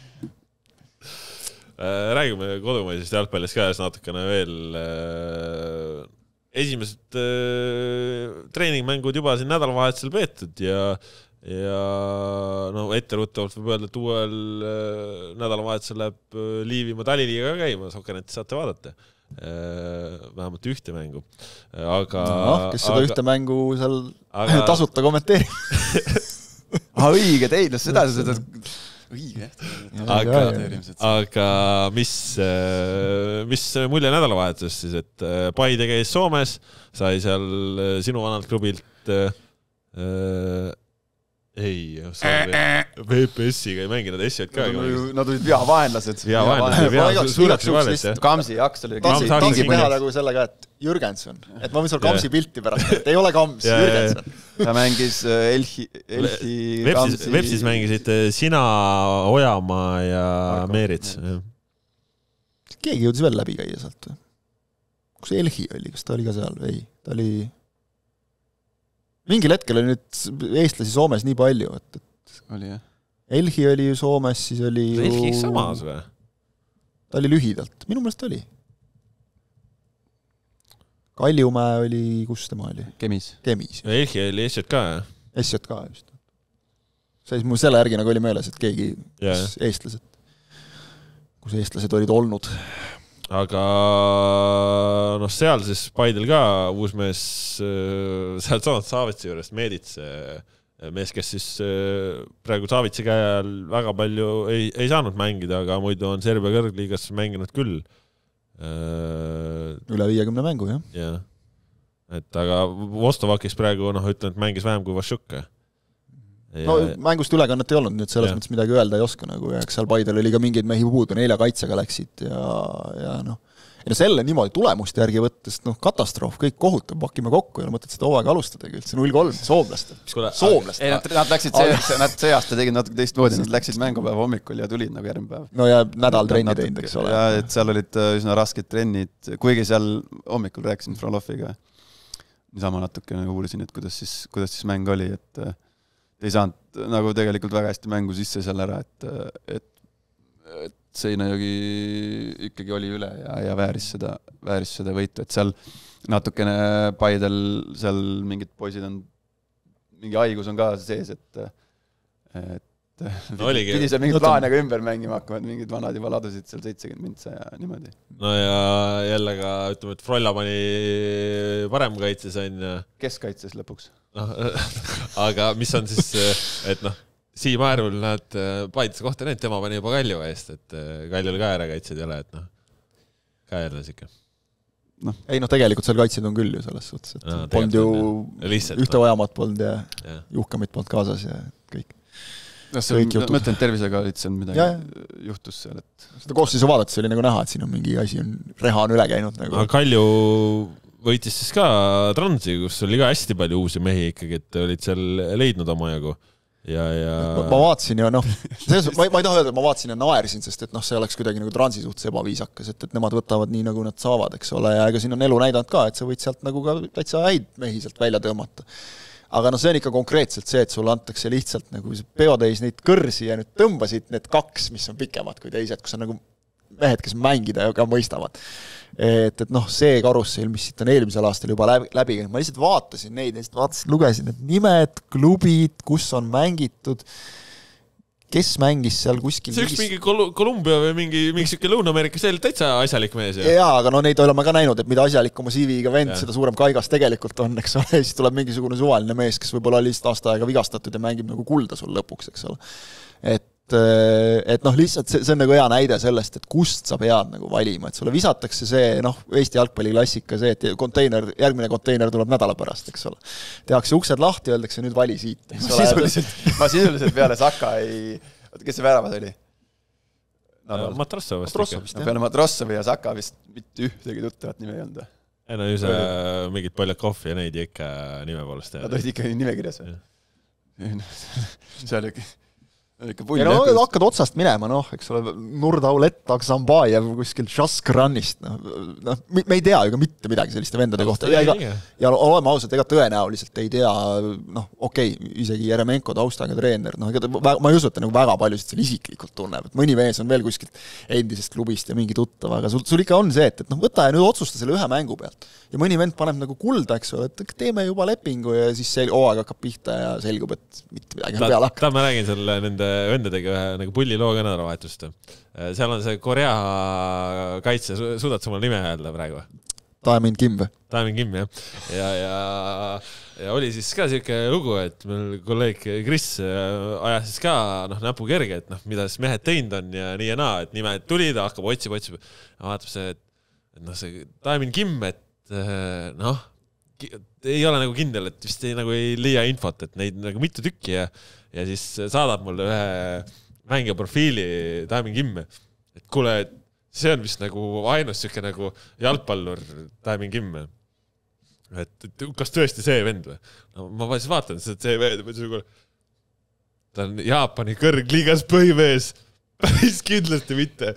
Räägime kodumaisest jalgpallist ka natukene veel. Esimesed treeningmängud juba siin nädalavahetusel peetud ja etteruttavalt võib öelda, et uuel nädalavahetusel läheb Liivimaa Taliliiga käima, Sokkernetti saate vaadata. Vähemalt ühte mängu. Kes seda ühte mängu seal tasuta kommenteerib? Õige, teid, seda õige. Aga mis mulje nädalavahetus siis, et Paide käis Soomes, sai seal sinu vanalt klubilt VPS-iga ei mänginud SJK ka. Nad olid veavaenlased. Kamsi jaks oli. Kamsi teha nagu sellega, et Jürgenson. Et ma võin sul Kamsi pilti pärast, et ei ole Kams, Jürgenson. Ta mängis Elhi Kamsi. Vepsis mängisid sina, Ojamaa ja Meerits. Keegi jõudis veel läbi käia sealt. Kus Elhi oli? Kas ta oli ka seal? Ei, ta oli... Mingil hetkel oli nüüd eestlasi Soomes nii palju, et oli, jah. Elhi oli ju Soomes, siis oli ju... Elhi samas või? Ta oli lühidalt. Minu meelest oli. Kaljumäe oli, kus tema oli? Kemis. Elhi oli SJK, jah? SJK, just. See mul selle järgi nagu oli meeles, et keegi eestlased, kus eestlased olid olnud. Aga seal siis Paidel ka uus mees sealt saanud Saavitsi juurest Meedits mees, kes siis praegu Saavitsi käel väga palju ei saanud mängida, aga muidu on Serbia kõrgliigas mänginud küll. Üle 50 mängu, jah. Ja. Et aga Vostovakis praegu ütlen, et mängis vähem kui Vašuk. No mängust ülekannet ei olnud, nüüd selles mõttes midagi öelda ei oska nagu, ja eks seal Paidel oli ka mingeid mehi puudu, 4 kaitsega läksid ja Ja selle niimoodi tulemuste järgi võttes, katastroof, kõik kohutab, pakime kokku ja mõtled seda hooaega alustadagi üldse 0-3 soomlaste. Ei, nad läksid see aasta tegid natuke teistmoodi, nad läksid mängupäeva hommikul ja tulid nagu järgmine päev. No ja nädal trenni teinud, eks ole. Ja et seal olid üsna rasked trennid, kuigi seal hommikul rääkisin Frolofiga. Niisama natuke uurisin, et kuidas siis mäng oli, et ei saanud nagu tegelikult väga hästi mängu sisse seal ära, et Seinajogi ikkagi oli üle ja vääris seda võitu, et seal natukene Paidel seal mingid poisid on, mingi haigus on ka sees, et pidi seal mingid plaaniga ümber mängima hakkavad, mingid vanad juba ladusid seal 70 mintsa ja niimoodi. No ja jälle ka, ütleme, et Frolla pani parem kaitses on ja... Kes kaitses lõpuks? Aga mis on siis, et Siim Aerul näed Paidse kohta need, tema pani juba Kalju eest, et Kaljul ka ärakaitsed ei ole, et ka järles ikka. Ei, tegelikult seal kaitsed on küll ju selles suhtes, et polnud ju lihtsalt, ühte vajamat polnud ja juhkamid polnud kaasas ja kõik. Ma ütlen, tervisega olid seal midagi juhtus seal, et... Seda koosseisu vaadates oli nagu näha, et siin on mingi asi, reha on üle käinud. Aga Kalju võitis siis ka Transi, kus oli ka hästi palju uusi mehi ikkagi, et olid seal leidnud oma jagu. Ja... Ma vaatasin ja ma ei taha öelda, et ma vaatasin ja naersin, sest et see oleks kuidagi nagu Transi suhtes ebaviisakas, et nemad võtavad nii, nagu nad saavad, eks ole, ja ega siin on elu näidanud ka, et sa võid sealt nagu ka täitsa häid mehi sealt välja tõmmata. Aga see on ikka konkreetselt see, et sulle antakse lihtsalt nagu peotäis neid kõrsi ja nüüd tõmbasid need 2, mis on pikemad kui teised, kus on nagu mehed, kes mängida ja ka mõistavad. Et see karussel, mis siit on eelmisel aastal juba läbi, ma lihtsalt vaatasin neid, lugesin need nimed, klubid, kus on mängitud, kes mängis seal kuskil... See üks mingi Kolumbia või mingi siuke Lõuna-Ameerika, see oli täitsa asjalik mees. Jaa, aga neid oleme ka näinud, et mida asjalikuma CV-ga vend, seda suurem kaigas tegelikult on, eks ole, ja siis tuleb mingisugune suvaline mees, kes võib-olla oli aasta aega vigastatud ja mängib nagu kulda sul lõpuks, eks ole. Et lihtsalt see on nagu hea näide sellest, et kust sa pead nagu valima, et sulle visatakse see, Eesti jalgpalliklassika see, et järgmine konteiner tuleb nädala pärast, eks ole. Tehakse uksed lahti, öeldakse nüüd vali siit. Ma sisuliselt peale Saka kes see väravad oli? Matrossov vist. Peale Matrossovi ja Saka vist mitte ühtegi tuttavat nime ei olnud. Ei ju see mingid Poljakov ja neid ikka nime poolest. Nad olid ikka nimekirjas. See oli ja hakkad otsast minema, eks ole, Nurdaulet, Aksambajev kuskil Šaskranist, me ei tea ju ka mitte midagi selliste vendade kohta ja oleme ausalt, ega tõenäoliselt ei tea, okei, isegi Jeremenko taustaga treener, ma ei usu, et nagu väga paljusid seal isiklikult tunneb, et mõni mees on veel kuskilt endisest klubist ja mingi tuttav, aga sul ikka on see, et võta ja nüüd otsusta selle ühe mängu pealt ja mõni vend paneb nagu kulda, eks ole, et teeme juba lepingu ja siis see hooaeg hakkab pihta ja selgub, et mitte midagi on peale hakka. Ma räägin selle nende vendadega ühe nagu pulliloo ka nädalavahetust. Seal on see Korea kaitse, suudad sa mulle nime öelda praegu? Taemin Kim või? Taemin Kim, jah. Ja oli siis ka selline lugu, et meil kolleeg Chris ajas siis ka näpu kerge, et mida siis mehed teinud on ja nii ja naa, et nimed tulid, hakkab otsib. Vaatab see, et see Taemin Kim, et ei ole nagu kindel, et vist ei leia infot, et neid nagu mitu tükki ja siis saadab mulle ühe mängija profiili Taemin Kim, et kuule, see on vist nagu ainus siuke nagu jalgpallur Taemin Kim, et kas tõesti see vend või? Ma siis vaatan, et see vend, ta on Jaapani kõrgliigas põhimees. Päris kindlasti mitte.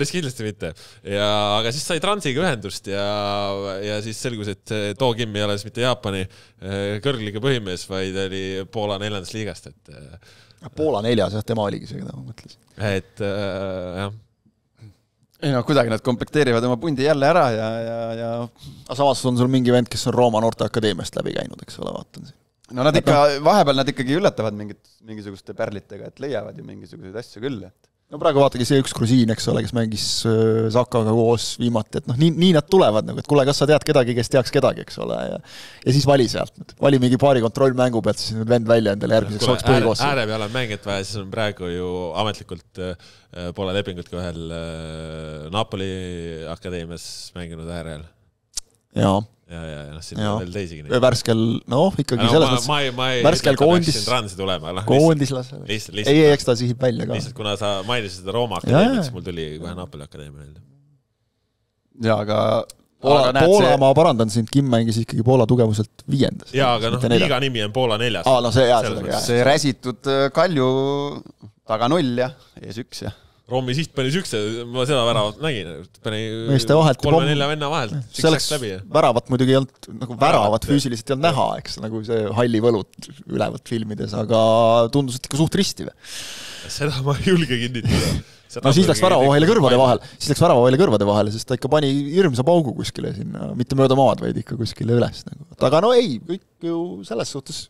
Aga siis sai Transiga ühendust ja siis selgus, et Too Kim ei ole siis mitte Jaapani kõrgliiga põhimees, vaid oli Poola 4. liigast. Poola 4, tema oligi see, keda ma mõtlesin. Et jah. Ei kuidagi nad komplekteerivad oma pundi jälle ära ja... Aga samas on sul mingi vend, kes on Rooma noorteakadeemiast läbi käinud, eks ole, vaatan siin. No nad ikka, vahepeal nad ikkagi üllatavad mingisuguste pärlitega, et leiavad ju mingisuguseid asju küll, et no praegu vaatagi see üks grusiin, eks ole, kes mängis Sakaga koos viimati, et nii nad tulevad, et kuule, kas sa tead kedagi, kes teaks kedagi, eks ole, ja siis vali sealt. Vali mingi paari kontrollmängu pealt, siis vend välja endale järgmiseks oleks põhikoos. Ääre peale on mängijat vaja, siis on praegu ju ametlikult poole lepingut ka ühel Napoli akadeemias mänginud äärel. Jaa. Ja siin on veel teisigi. Värskel, ikkagi selles mõttes. Värskel koondislas. Ei, eks ta sihib välja ka. Lihtsalt kuna sa mainisid seda Rooma akadeemiat, siis mul tuli kohe Napoli akadeemia. jaa, aga Poola ma parandan sind, Kim mängis ikkagi Poola tugevuselt 5. Jaa, aga liiga nimi on Poola 4. No see räsitud Kalju taga 0 ja ees 1 ja Rommi siht pani sükse, ma seda väravat nägin. Meeste vahelt 3-4 venna vahelt. Selleks väravat muidugi ei olnud, nagu väravat füüsiliselt ei olnud näha, eks, nagu see halli võlut ülevalt filmides, aga tundus, et ikka suht risti. Seda ma ei julge kinnitada. Siis läks väravavahile kõrvade vahele, sest ta ikka pani hirmsa paugu kuskile sinna, mitte mööda maad, vaid ikka kuskile üles. Aga no ei, kõik ju selles suhtes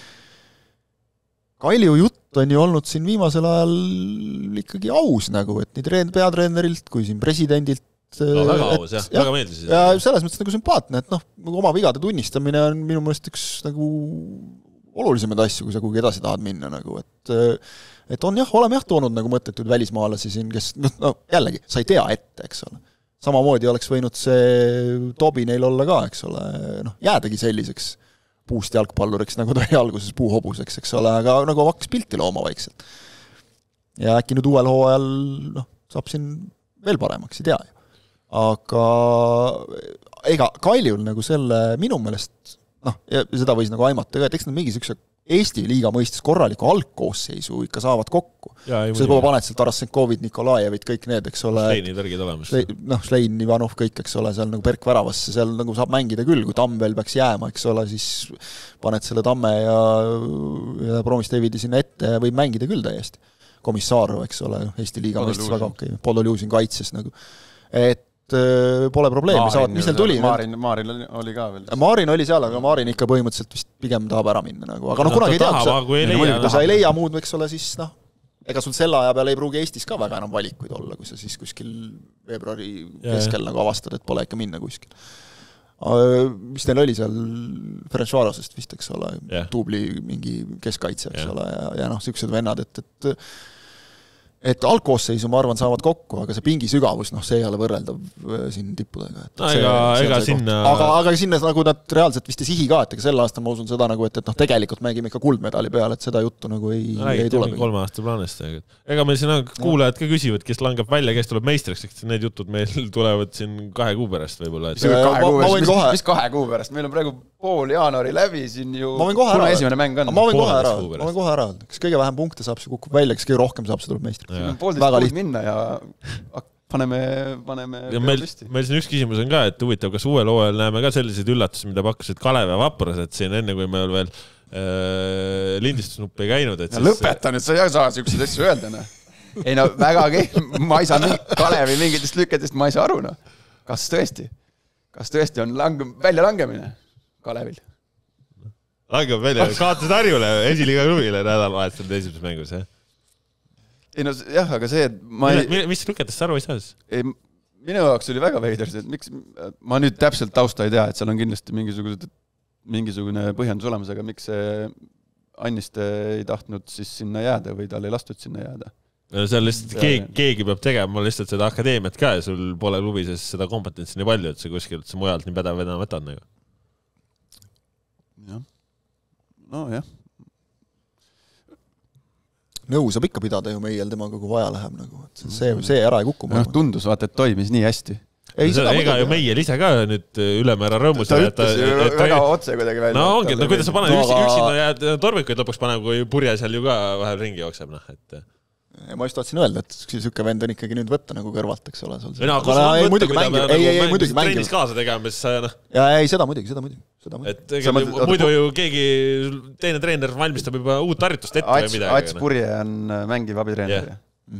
Kalju jutt on ju olnud siin viimasel ajal ikkagi aus, nagu, et nii peatreenerilt kui siin presidendilt. Väga aus, jah, väga meeldis. Ja selles mõttes nagu sümpaatne, et oma vigade tunnistamine on minu mõelest üks nagu olulisemaid asju, kui sa kuhugi edasi tahad minna. Nagu, et on oleme toonud nagu mõttetud välismaalasi siin, kes jällegi, sa ei tea ette, eks ole. Samamoodi oleks võinud see Tobi neil olla ka, eks ole, jäädagi selliseks puust jalgpalluriks, nagu ta oli alguses puuhobuseks, eks ole, aga nagu hakkas pilti looma vaikselt. Ja äkki nüüd uuel hooajal saab siin veel paremaks, ei tea ju. Aga ega Kaljul nagu selle minu meelest, ja seda võis nagu aimata, et eks nad mingi sükse Eesti liiga mõistes korraliku algkoosseisu ikka saavad kokku. See juba paned seal Tarasenkovit, Nikolajevit, kõik need, eks ole. Sleini tõrgid olemas. Slein, Ivanov, kõik, eks ole, seal nagu Perk väravasse, seal nagu saab mängida küll, kui Tamm veel peaks jääma, eks ole, siis paned selle Tamme ja Promisteevidi sinna ette ja võib mängida küll täiesti. Komissarov, eks ole, Eesti liiga mõistes väga okei. Podoljusin kaitses nagu. Et pole probleemi, mis neil tuli. Maarin oli ka veel. Maarin oli seal, aga Maarin ikka põhimõtteliselt vist pigem tahab ära minna. Nagu. Aga kunagi ei tea, kui sa ei leia muud, eks ole, siis ega sul selle aja peale ei pruugi Eestis ka väga enam valikuid olla, kui sa siis kuskil veebruari keskel nagu avastad, et pole ikka minna kuskil. Mis neil oli seal Ferencvarosest vist, eks ole, tuubli mingi keskkaitse, eks ole, ja siuksed vennad, et algkoosseisu, ma arvan, saavad kokku, aga see pingi sügavus, see ei ole võrreldav siin tippudega. Aga sinna nagu nad reaalselt vist ei sihi ka, et sel aastal ma usun seda, nagu, et tegelikult mängime ikka kuldmedali peale, et seda juttu nagu ei tule. 3 aasta plaanist. Ega meil siin kuulajad ka küsivad, kes langeb välja, kes tuleb meistriks, eks need jutud meil tulevad siin 2 kuu pärast võib-olla. Mis 2 kuu pärast? Meil on praegu pool jaanuari läbi siin ju, kuna esimene mäng on. Ma võin kohe ära. Kes kõige vähem punkte saab, see kukub välja, kes kõige rohkem saab, see tuleb meistri. Poolteist kuud minna ja paneme meil siin üks küsimus on ka, et huvitav, kas uuel hooajal näeme ka selliseid üllatusi, mida pakkusid Kalev ja Vaprased siin enne, kui me veel lindistusnuppi ei käinud. Lõpeta nüüd, sa ei saa siukseid asju öelda. Ei väga ma ei saa Kalevi mingitest lüketest, ma ei saa aru. Kas tõesti on väljalangemine Kalevil? Langeb välja, kaotasid Harjule, esiliiga klubile nädalavahetusel esimeses mängus, jah? Ei aga see, et mis lüketest aru ei saa siis? Minu jaoks oli väga veider, et miks ma nüüd täpselt tausta ei tea, et seal on kindlasti mingisugune põhjendus olemas, aga miks see Anniste ei tahtnud siis sinna jääda või tal ei lastud sinna jääda? Seal lihtsalt keegi peab tegema lihtsalt seda akadeemiat ka ja sul pole klubises seda kompetentsi nii palju, et see kuskilt see mujalt nii pädev vedama võtad nagu. Jah. Nõu saab ikka pidada ju meiel temaga, kui vaja läheb. Nagu. See ära ei kukku. Tundus, vaata, et toimis nii hästi. Ega ju meiel ise ka nüüd ülemäära rõõmus. Ta ütles ju väga otse kuidagi välja. No ongi, kuidas sa paned üksinda jääd tormikuid lõpuks paneb, kui purje seal ju ka vahel ringi jookseb. Ma just tahtsin öelda, et süke vend on ikkagi nüüd võtta nagu kõrvalt, eks ole. Muidugi trennis kaasa tegema, seda muidugi. Muidu ju keegi teine treener valmistab juba uut harjutust ette või midagi. Ats Purje on mängiv abitreener.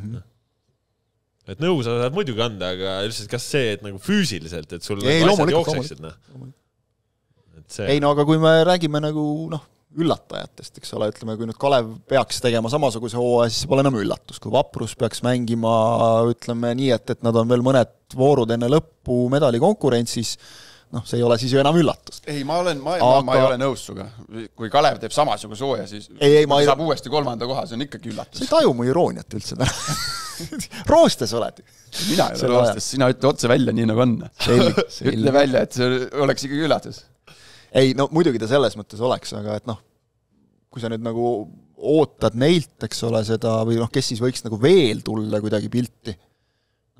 Et nõu sa saad muidugi anda, aga lihtsalt kas see, et nagu füüsiliselt, et sul asjad jookseksid? Ei, aga kui me räägime nagu üllatajatest, eks ole, ütleme, kui nüüd Kalev peaks tegema samasuguse hooaja, siis pole enam üllatus. Kui Vaprus peaks mängima, ütleme nii, et nad on veel mõned voorud enne lõppu medali konkurentsis, see ei ole siis ju enam üllatus. Ei, ma ei ole nõus suga. Kui Kalev teeb samasuguse hooaja, siis saab uuesti 3. koha, see on ikkagi üllatus. Sa ei taju mu irooniat üldse täna. Roostes oled. Mina ei ole roostes, sina ütle otse välja nii nagu on. Ütle välja, et see oleks ikkagi üllatus. Ei, muidugi ta selles mõttes oleks, aga et kui sa nüüd nagu ootad neilt, eks ole, seda, või kes siis võiks nagu veel tulla kuidagi pilti,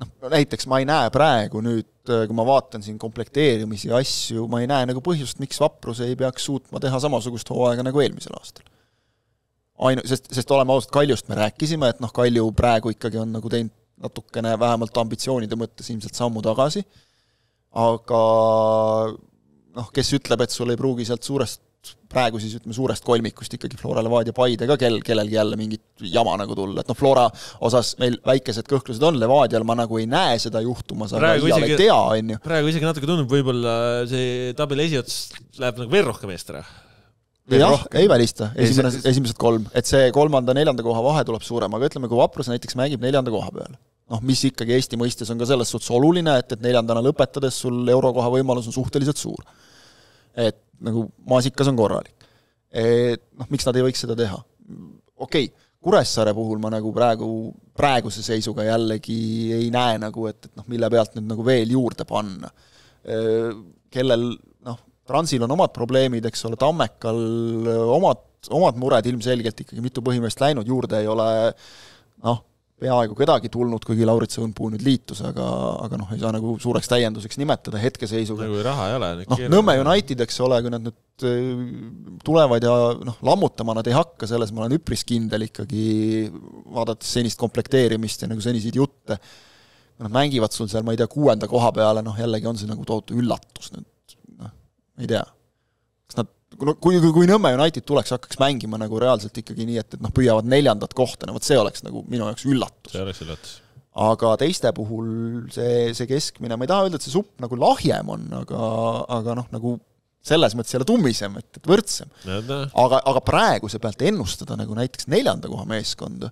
näiteks ma ei näe praegu nüüd, kui ma vaatan siin komplekteerimisi ja asju, ma ei näe nagu põhjust, miks Vaprus ei peaks suutma teha samasugust hooaega nagu eelmisel aastal. Sest oleme ausalt, Kaljust me rääkisime, et Kalju praegu ikkagi on nagu teinud natukene vähemalt ambitsioonide mõttes ilmselt sammu tagasi, aga kes ütleb, et sul ei pruugi sealt praegu siis ütleme suurest kolmikust ikkagi Flora, Levadia, Paide ka kellelgi jälle mingit jama nagu tulla, et Flora osas meil väikesed kõhklused on, Levadial ma nagu ei näe seda juhtumas, aga ial ei tea, on ju. Praegu isegi natuke tundub, võib-olla see tabeli esiots läheb nagu veel rohkem eest ära. Jah, ei välista, esimesed 3, et see 3.-4. koha vahe tuleb suurem, aga ütleme, kui Vaprus näiteks mängib 4. koha peale, mis ikkagi Eesti mõistes on ka selles suhtes oluline, et 4. lõpetades sul eurokoha võimalus on suhteliselt suur. Et nagu maasikas on korralik. Miks nad ei võiks seda teha? Okei, Kuressaare puhul ma nagu praeguse seisuga jällegi ei näe nagu, et mille pealt nüüd nagu veel juurde panna. Kellel, Transil on omad probleemid, eks ole, Tammekal omad mured ilmselgelt ikkagi mitu põhimõtteliselt läinud, juurde ei ole peaaegu kedagi tulnud, kuigi Lauritsa Õunpuu nüüd liitus, aga ei saa nagu suureks täienduseks nimetada hetkeseisuga. Nagu raha ei ole. Nõmme United, eks ole, kui nad nüüd tulevad ja lammutama nad ei hakka, selles ma olen üpris kindel ikkagi, vaadates senist komplekteerimist ja nagu seniseid jutte. Nad mängivad sul seal, ma ei tea, 6. koha peale, jällegi on see nagu tohutu üllatus nüüd. Ei tea. Kas nad, kui Nõmme United tuleks, hakkaks mängima nagu reaalselt ikkagi nii, et püüavad 4. kohta, see oleks nagu minu jaoks üllatus. See oleks üllatus. Aga teiste puhul see keskmine, ma ei taha öelda, et see supp nagu lahjem on, aga nagu selles mõttes jälle tummisem, et võrdsem. Aga praeguse pealt ennustada nagu näiteks 4. koha meeskonda,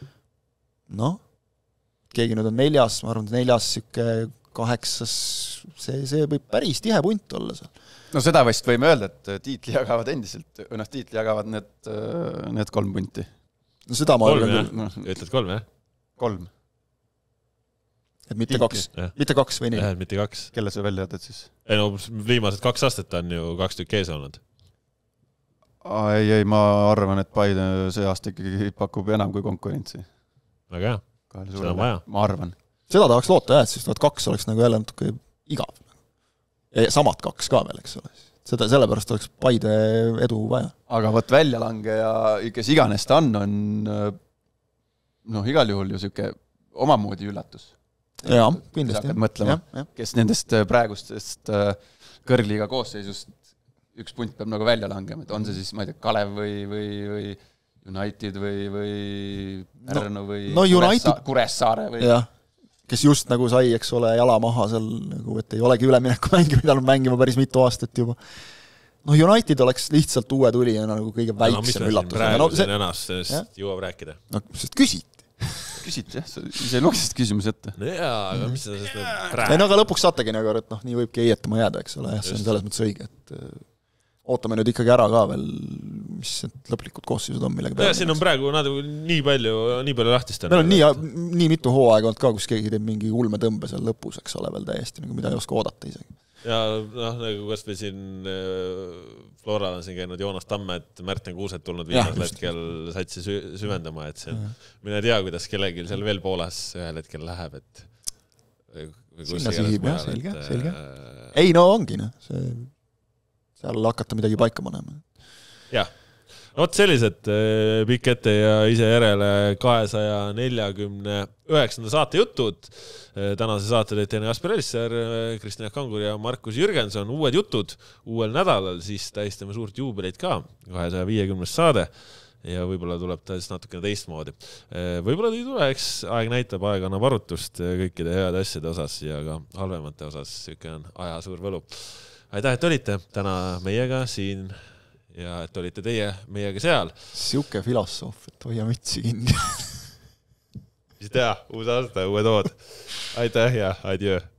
keegi nüüd on 4, ma arvan, 4, 8, see võib päris tihe punt olla seal. Seda vast võime öelda, et tiitli jagavad endiselt, tiitli jagavad need 3 punti. Seda ma olen küll. Ütled 3, jah? 3. Et mitte 2, mitte 2 või nii? Jah, mitte 2. Kelle sa välja jätad siis? Viimased 2 aastat on ju 2 tükk ees olnud. Ei, ma arvan, et Paide see aasta ikkagi pakub enam kui konkurentsi. Väga hea, seda on vaja. Ma arvan. Seda tahaks loota, et siis 2 oleks nagu jälle natuke igav. Ja samad 2 ka veel, eks ole. Sellepärast oleks Paide edu vaja. Aga võt väljalange ja kes iganes ta on igal juhul ju siuke omamoodi üllatus. Jaa, kindlasti. Mõtlema, kes nendest praegustest kõrgliiga koosseisust 1 punt peab nagu välja langema, et on see siis, ma ei tea, Kalev või United või Pärnu või Kuressaare või... Jah. Kes just nagu sai, eks ole, jala maha seal, nagu, et ei olegi ülemineku pidanud mängima päris mitu aastat juba. United oleks lihtsalt uue tulijana nagu kõige väiksem üllatus. Praegu siin ennast jõuab rääkida. Sest küsiti. Küsiti, jah, sa ise lugesid küsimus ette. Aga mis seda sest praegu? Aga lõpuks saategi nagu, et nii võibki eietama jääda, eks ole, see on selles mõttes õige, et ootame nüüd ikkagi ära ka veel, mis lõplikud koosseisud on, millega peale. Siin on praegu nii palju lahtist. Meil on nii mitu hooaega olnud ka, kus keegi teeb mingi ulmetõmbe seal lõpus, eks ole, veel täiesti, mida ei oska oodata isegi. Ja nagu kas või siin Floral on siin käinud Joonas Tamme, et Märten Kuuset tulnud viimasel hetkel satsi süvendama, et see mine tea, kuidas kellelgi seal veel Poolas ühel hetkel läheb, et sinna sihib, jah, selge. Ei, ongi, seal hakata midagi paika panema. Jah. Sellised pikk ette ja ise järele 249. saate jutud. Tänase saate teete Jasper Elisser, Kristjan Kangur ja Markus Jürgenson. Uued jutud uuel nädalal, siis tähistame suurt juubileid ka, 250. saade. Ja võib-olla tuleb ta siis natukene teistmoodi. Võib-olla ei tule, eks aeg näitab, aeg annab arutust kõikide heade asjade osas ja ka halvemate osas. Siuke on aja suur võlu. Aitäh, et olite täna meiega siin ja et olite teie meiega seal. Siuke filosoof, et hoia mütsi kinni. Mis tea, uus aasta, uued ood. Aitäh ja adjö.